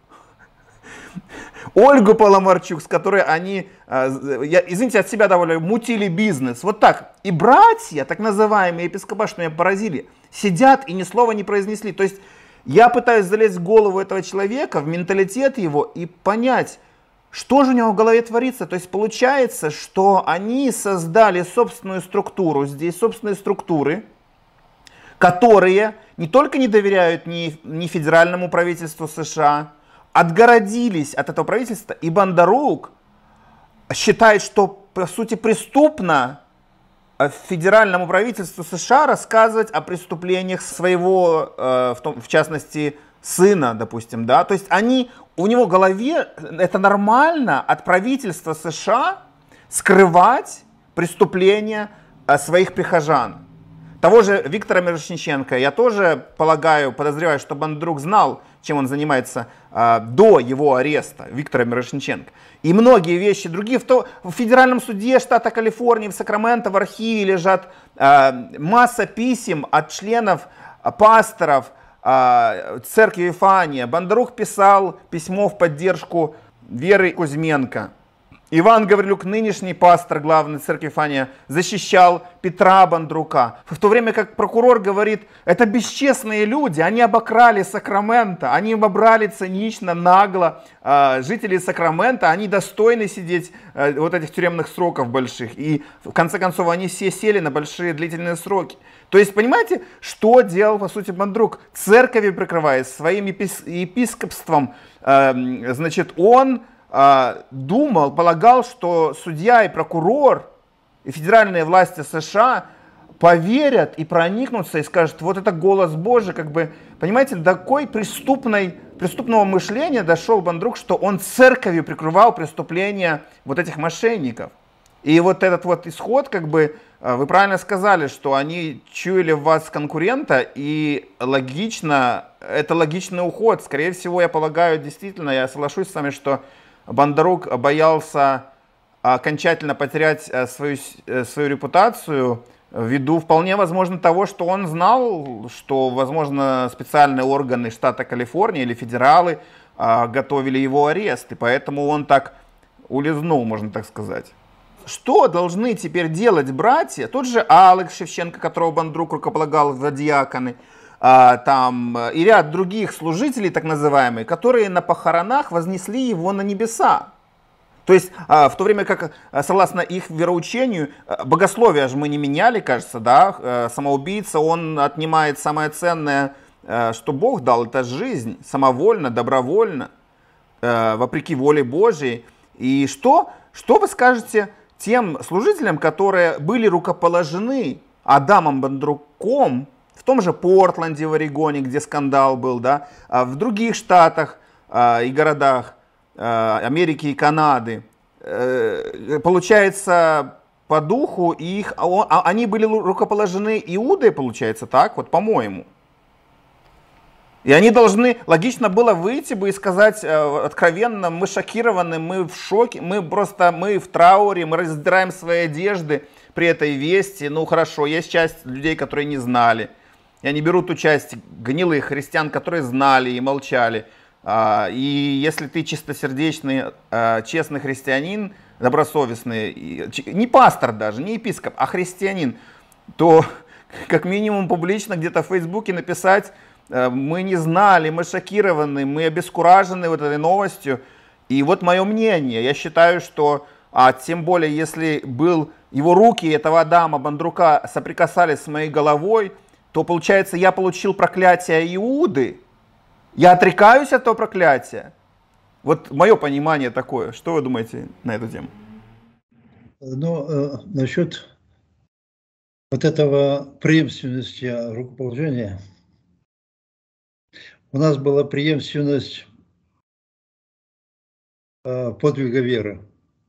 Ольгу Паламарчук, с которой они, я, извините, от себя добавляю, мутили бизнес. Вот так. И братья, так называемые епископа, что меня поразили, сидят и ни слова не произнесли. То есть я пытаюсь залезть в голову этого человека, в менталитет его и понять, что же у него в голове творится. То есть получается, что они создали собственную структуру, здесь собственные структуры, которые не только не доверяют ни, ни федеральному правительству США, отгородились от этого правительства, и Бондарук считает, что по сути преступно федеральному правительству США рассказывать о преступлениях своего, э, в, том, в частности, сына, допустим, да, то есть они, у него в голове, это нормально от правительства США скрывать преступления э, своих прихожан. Того же Виктора Мирошниченко, я тоже полагаю, подозреваю, что Бондарук знал, чем он занимается э, до его ареста, Виктора Мирошниченко. И многие вещи другие. В, то, в федеральном суде штата Калифорния, в Сакраменто, в архиве лежат масса писем от членов, пасторов церкви Вифания. Бондарук писал письмо в поддержку Веры Кузьменко. Иван Гаврилюк, нынешний пастор главной церкви Вифания, защищал Петра Бондрука. В то время как прокурор говорит, это бесчестные люди, они обокрали Сакраменто, они обобрали цинично, нагло э, жителей Сакрамента, они достойны сидеть э, вот этих тюремных сроков больших. И в конце концов они все сели на большие длительные сроки. То есть, понимаете, что делал, по сути, Бондрук? Церковью прикрываясь, своим епископством, э, значит, он думал, полагал, что судья и прокурор и федеральные власти США поверят и проникнутся и скажут, вот это голос Божий, как бы, понимаете, до такой преступной, преступного мышления дошел Бондрук, что он церковью прикрывал преступления вот этих мошенников. И вот этот вот исход, как бы, вы правильно сказали, что они чуяли в вас конкурента, и логично, это логичный уход. Скорее всего, я полагаю, действительно, я соглашусь с вами, что Бондарук боялся окончательно потерять свою, свою репутацию ввиду вполне возможно того, что он знал, что, возможно, специальные органы штата Калифорния или федералы готовили его арест, и поэтому он так улизнул, можно так сказать. Что должны теперь делать братья? Тот же Алекс Шевченко, которого Бондрук рукополагал в диаконы, там, и ряд других служителей, так называемых, которые на похоронах вознесли его на небеса. То есть, в то время как, согласно их вероучению, богословие же мы не меняли, кажется, да, самоубийца, он отнимает самое ценное, что Бог дал, это жизнь, самовольно, добровольно, вопреки воле Божией. И что, что вы скажете тем служителям, которые были рукоположены Адамом Бондруком, в том же Портленде, в Орегоне, где скандал был, да, в других штатах и городах Америки и Канады, получается, по духу их, они были рукоположены Иудой, получается, так, вот по-моему. И они должны, логично было выйти бы и сказать откровенно, мы шокированы, мы в шоке, мы просто, мы в трауре, мы раздираем свои одежды при этой вести. Ну хорошо, есть часть людей, которые не знали. И они берут ту часть гнилых христиан, которые знали и молчали. И если ты чистосердечный, честный христианин, добросовестный, не пастор даже, не епископ, а христианин, то как минимум публично где-то в Фейсбуке написать, мы не знали, мы шокированы, мы обескуражены вот этой новостью. И вот мое мнение, я считаю, что, а тем более, если был, его руки этого Адама Бондрука соприкасались с моей головой, то получается, я получил проклятие Иуды. Я отрекаюсь от этого проклятия. Вот мое понимание такое. Что вы думаете на эту тему? Ну, э, насчет вот этого преемственности рукоположения. У нас была преемственность э, подвига веры.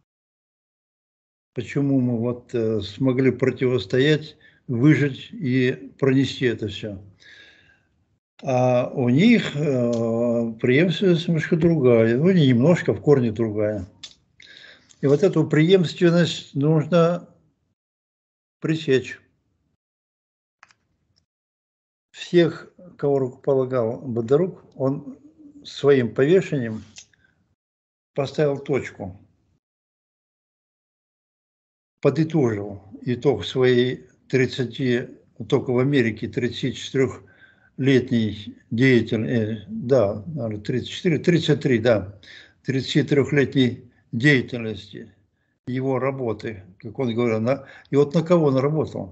Почему мы вот э, смогли противостоять, выжить и пронести это все. А у них э, преемственность немножко другая, ну не немножко, в корне другая. И вот эту преемственность нужно пресечь. Всех, кого рукополагал Бондарук, он своим повешением поставил точку, подытожил итог своей тридцати, только в Америке тридцатичетырёхлетней деятельности, да, тридцать четыре, тридцать три, да, тридцатитрёхлетней деятельности, его работы, как он говорил, на, и вот на кого он работал.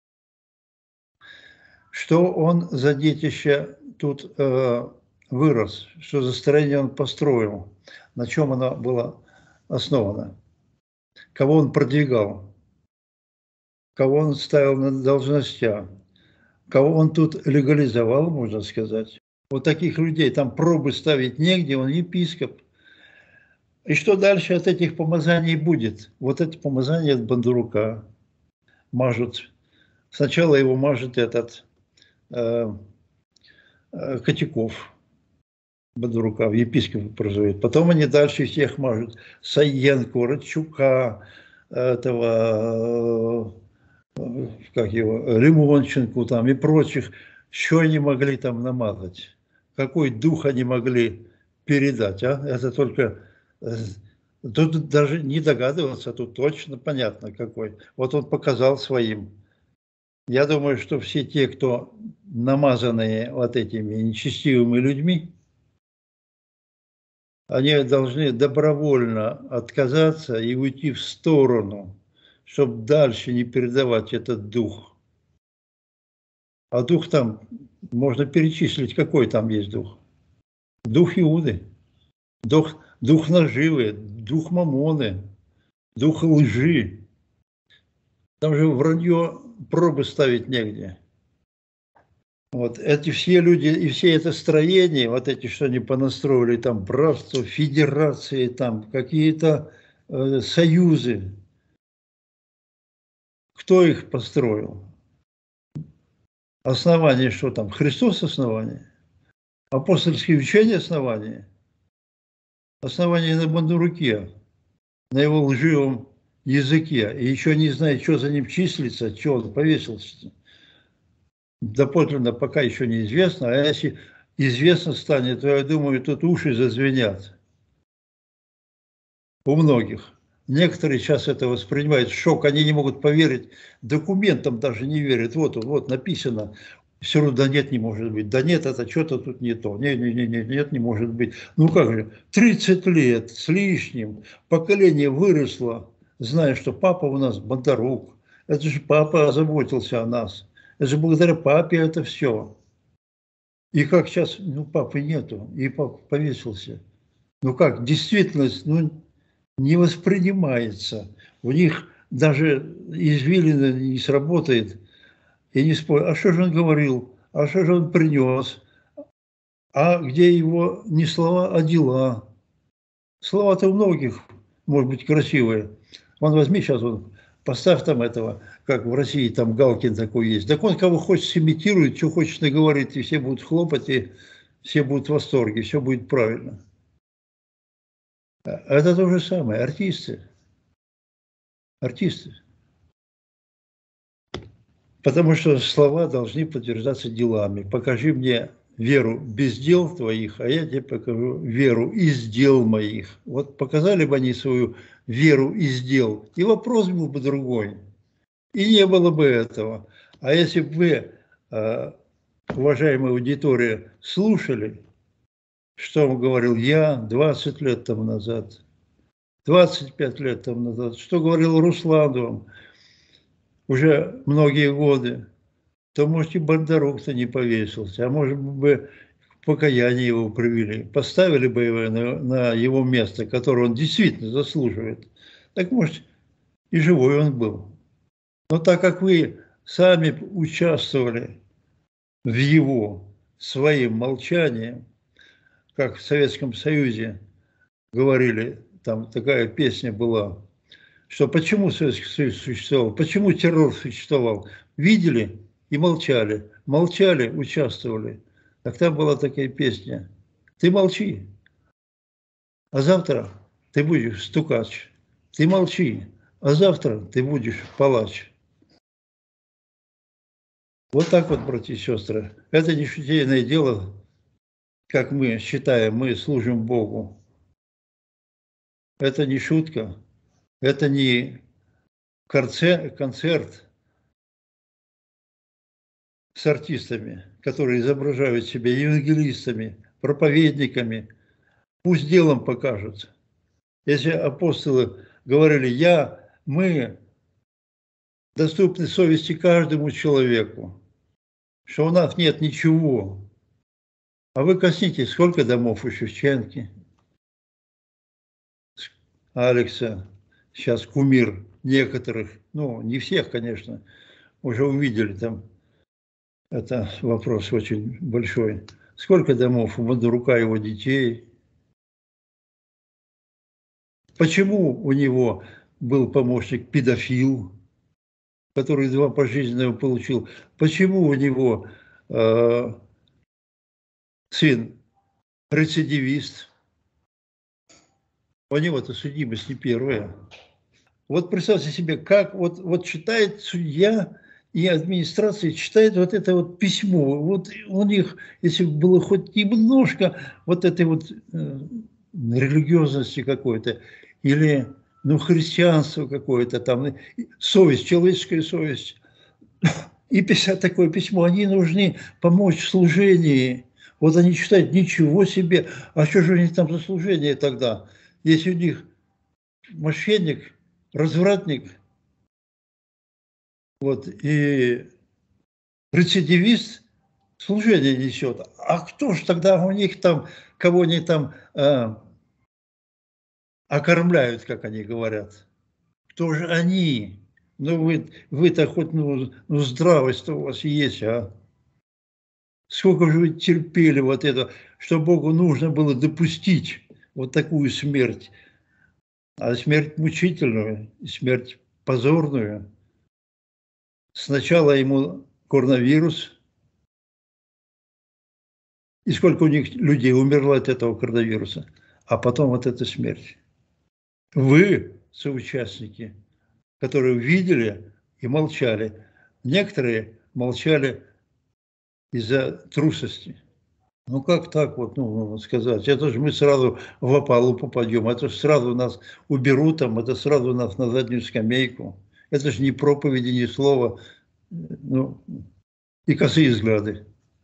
Что он за детище тут э, вырос, что за строение он построил, на чем оно было основано, кого он продвигал, кого он ставил на должностях, кого он тут легализовал, можно сказать. Вот таких людей там пробы ставить негде, он епископ. И что дальше от этих помазаний будет? Вот это помазание от Бондрука мажут. Сначала его мажет этот э, э, Котяков, Бондрука, в епископы прозовет. Потом они дальше всех мажут. Саенко, Радчука, этого как его, Лимонченку там и прочих, что они могли там намазать? Какой дух они могли передать, а? Это только... Тут даже не догадываться, тут точно понятно какой. Вот он показал своим. Я думаю, что все те, кто намазанные вот этими нечестивыми людьми, они должны добровольно отказаться и уйти в сторону, чтобы дальше не передавать этот дух. А дух там, можно перечислить, какой там есть дух. Дух Иуды, дух, дух наживы, дух мамоны, дух лжи. Там же вранье пробы ставить негде. Вот эти все люди и все это строение, вот эти, что они понастроили, там братство, федерации, там какие-то э, союзы. Кто их построил? Основание что там? Христос основание? Апостольские учения основание? Основание на Бондаруке, на его лживом языке. И еще не знает, что за ним числится, что он повесился. Доподлинно пока еще неизвестно, а если известно станет, то, я думаю, тут уши зазвенят у многих. Некоторые сейчас это воспринимают шок, они не могут поверить, документам даже не верят. Вот, вот написано, все равно, да нет, не может быть, да нет, это что-то тут не то, нет, нет, нет, нет, не может быть. Ну как же, тридцать лет с лишним, поколение выросло, зная, что папа у нас Бондарук, это же папа озаботился о нас. Это же благодаря папе это все. И как сейчас, ну, папы нету, и папа повесился. Ну как, действительность, ну, не воспринимается. У них даже извилина не сработает. И не спорят, а что же он говорил, а что же он принес, а где его не слова, а дела. Слова-то у многих, может быть, красивые. Вон возьми сейчас, он, поставь там этого, как в России, там Галкин такой есть. Так он кого хочет имитирует, что хочет наговорит, и все будут хлопать, и все будут в восторге, все будет правильно. А это то же самое, артисты. Артисты. Потому что слова должны подтверждаться делами. Покажи мне веру без дел твоих, а я тебе покажу веру из дел моих. Вот показали бы они свою веру из дел, и вопрос был бы другой. И не было бы этого. А если бы вы, уважаемая аудитория, слушали, что вам говорил я двадцать лет тому назад, двадцать пять лет тому назад, что говорил Руслан вам уже многие годы, то, может, и Бондарук-то не повесился, а может бы покаяние его привели, поставили бы его на, на его место, которое он действительно заслуживает. Так, может, и живой он был. Но так как вы сами участвовали в его своим молчанием, как в Советском Союзе говорили, там такая песня была, что почему Советский Союз существовал, почему террор существовал. Видели и молчали, молчали, участвовали. Так там была такая песня. Ты молчи, а завтра ты будешь стукач. Ты молчи, а завтра ты будешь палач. Вот так вот, братья и сестры. Это не шутейное дело, как мы считаем, мы служим Богу. Это не шутка, это не концерт с артистами, которые изображают себя евангелистами, проповедниками. Пусть делом покажут. Если апостолы говорили, я, мы доступны совести каждому человеку, что у нас нет ничего. А вы коснитесь, сколько домов у Шевченки, Алекса, сейчас кумир некоторых, ну, не всех, конечно, уже увидели там, это вопрос очень большой. Сколько домов у Бондарука его детей? Почему у него был помощник педофил, который два пожизненного получил? Почему у него э, сын рецидивист? У него-то судимость не первая. Вот представьте себе, как вот, вот читает судья и администрация, читает вот это вот письмо. Вот у них, если бы было хоть немножко вот этой вот э, религиозности какой-то, или ну, христианство какое-то там, совесть, человеческая совесть, и писать такое письмо, они нужны помочь в служении. Вот они читают, ничего себе, а что же у них там за служение тогда? Если у них мошенник, развратник, вот, и рецидивист служение несет. А кто же тогда у них там, кого они там э, окормляют, как они говорят? Кто же они? Ну, вы, вы-то хоть, ну, ну здравость-то у вас есть, а? Сколько же вы терпели вот это, что Богу нужно было допустить вот такую смерть, а смерть мучительную, смерть позорную. Сначала ему коронавирус, и сколько у них людей умерло от этого коронавируса, а потом вот эта смерть. Вы, соучастники, которые видели и молчали, некоторые молчали из-за трусости. Ну как так вот, ну, сказать, это же мы сразу в опалу попадем, это же сразу нас уберут там, это сразу нас на заднюю скамейку. Это же не проповеди, не слова, ну, и косые взгляды.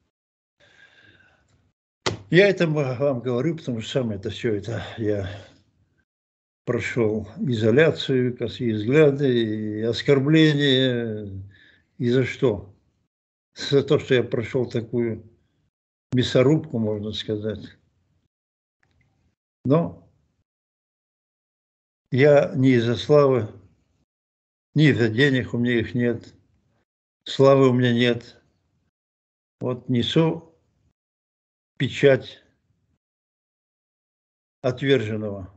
Я это вам говорю, потому что сам это все это я прошел изоляцию, косые взгляды, и оскорбления. И за что? За то, что я прошел такую мясорубку, можно сказать. Но я не из-за славы, не из-за денег, у меня их нет, славы у меня нет. Вот несу печать отверженного.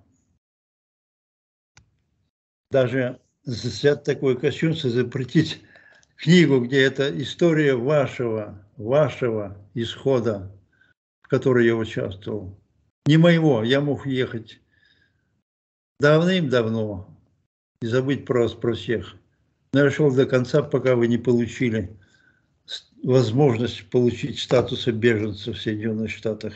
Даже взять такое кощунство, запретить книгу, где это история вашего, вашего исхода, в которой я участвовал. Не моего, я мог ехать давным-давно и забыть про вас, про всех. Но я шел до конца, пока вы не получили возможность получить статуса беженца в Соединенных Штатах.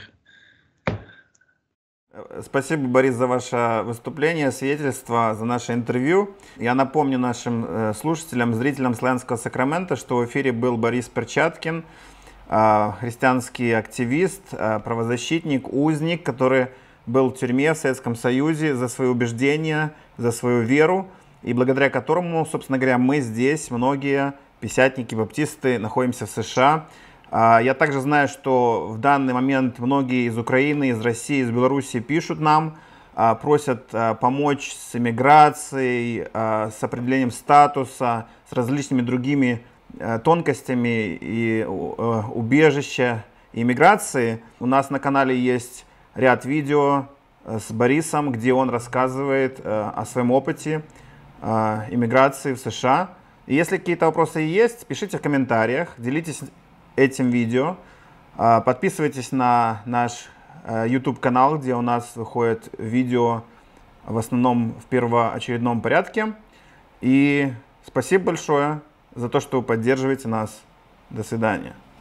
Спасибо, Борис, за ваше выступление, свидетельство, за наше интервью. Я напомню нашим слушателям, зрителям Славянского Сакрамента, что в эфире был Борис Перчаткин, христианский активист, правозащитник, узник, который был в тюрьме в Советском Союзе за свои убеждения, за свою веру, и благодаря которому, собственно говоря, мы здесь, многие пятидесятники, баптисты, находимся в США. Я также знаю, что в данный момент многие из Украины, из России, из Беларуси пишут нам, просят помочь с иммиграцией, с определением статуса, с различными другими тонкостями и убежища и иммиграции. У нас на канале есть ряд видео с Борисом, где он рассказывает о своем опыте иммиграции в США. И если какие-то вопросы есть, пишите в комментариях, делитесь этим видео, подписывайтесь на наш YouTube канал, где у нас выходит видео в основном в первоочередном порядке. И спасибо большое за то, что вы поддерживаете нас. До свидания.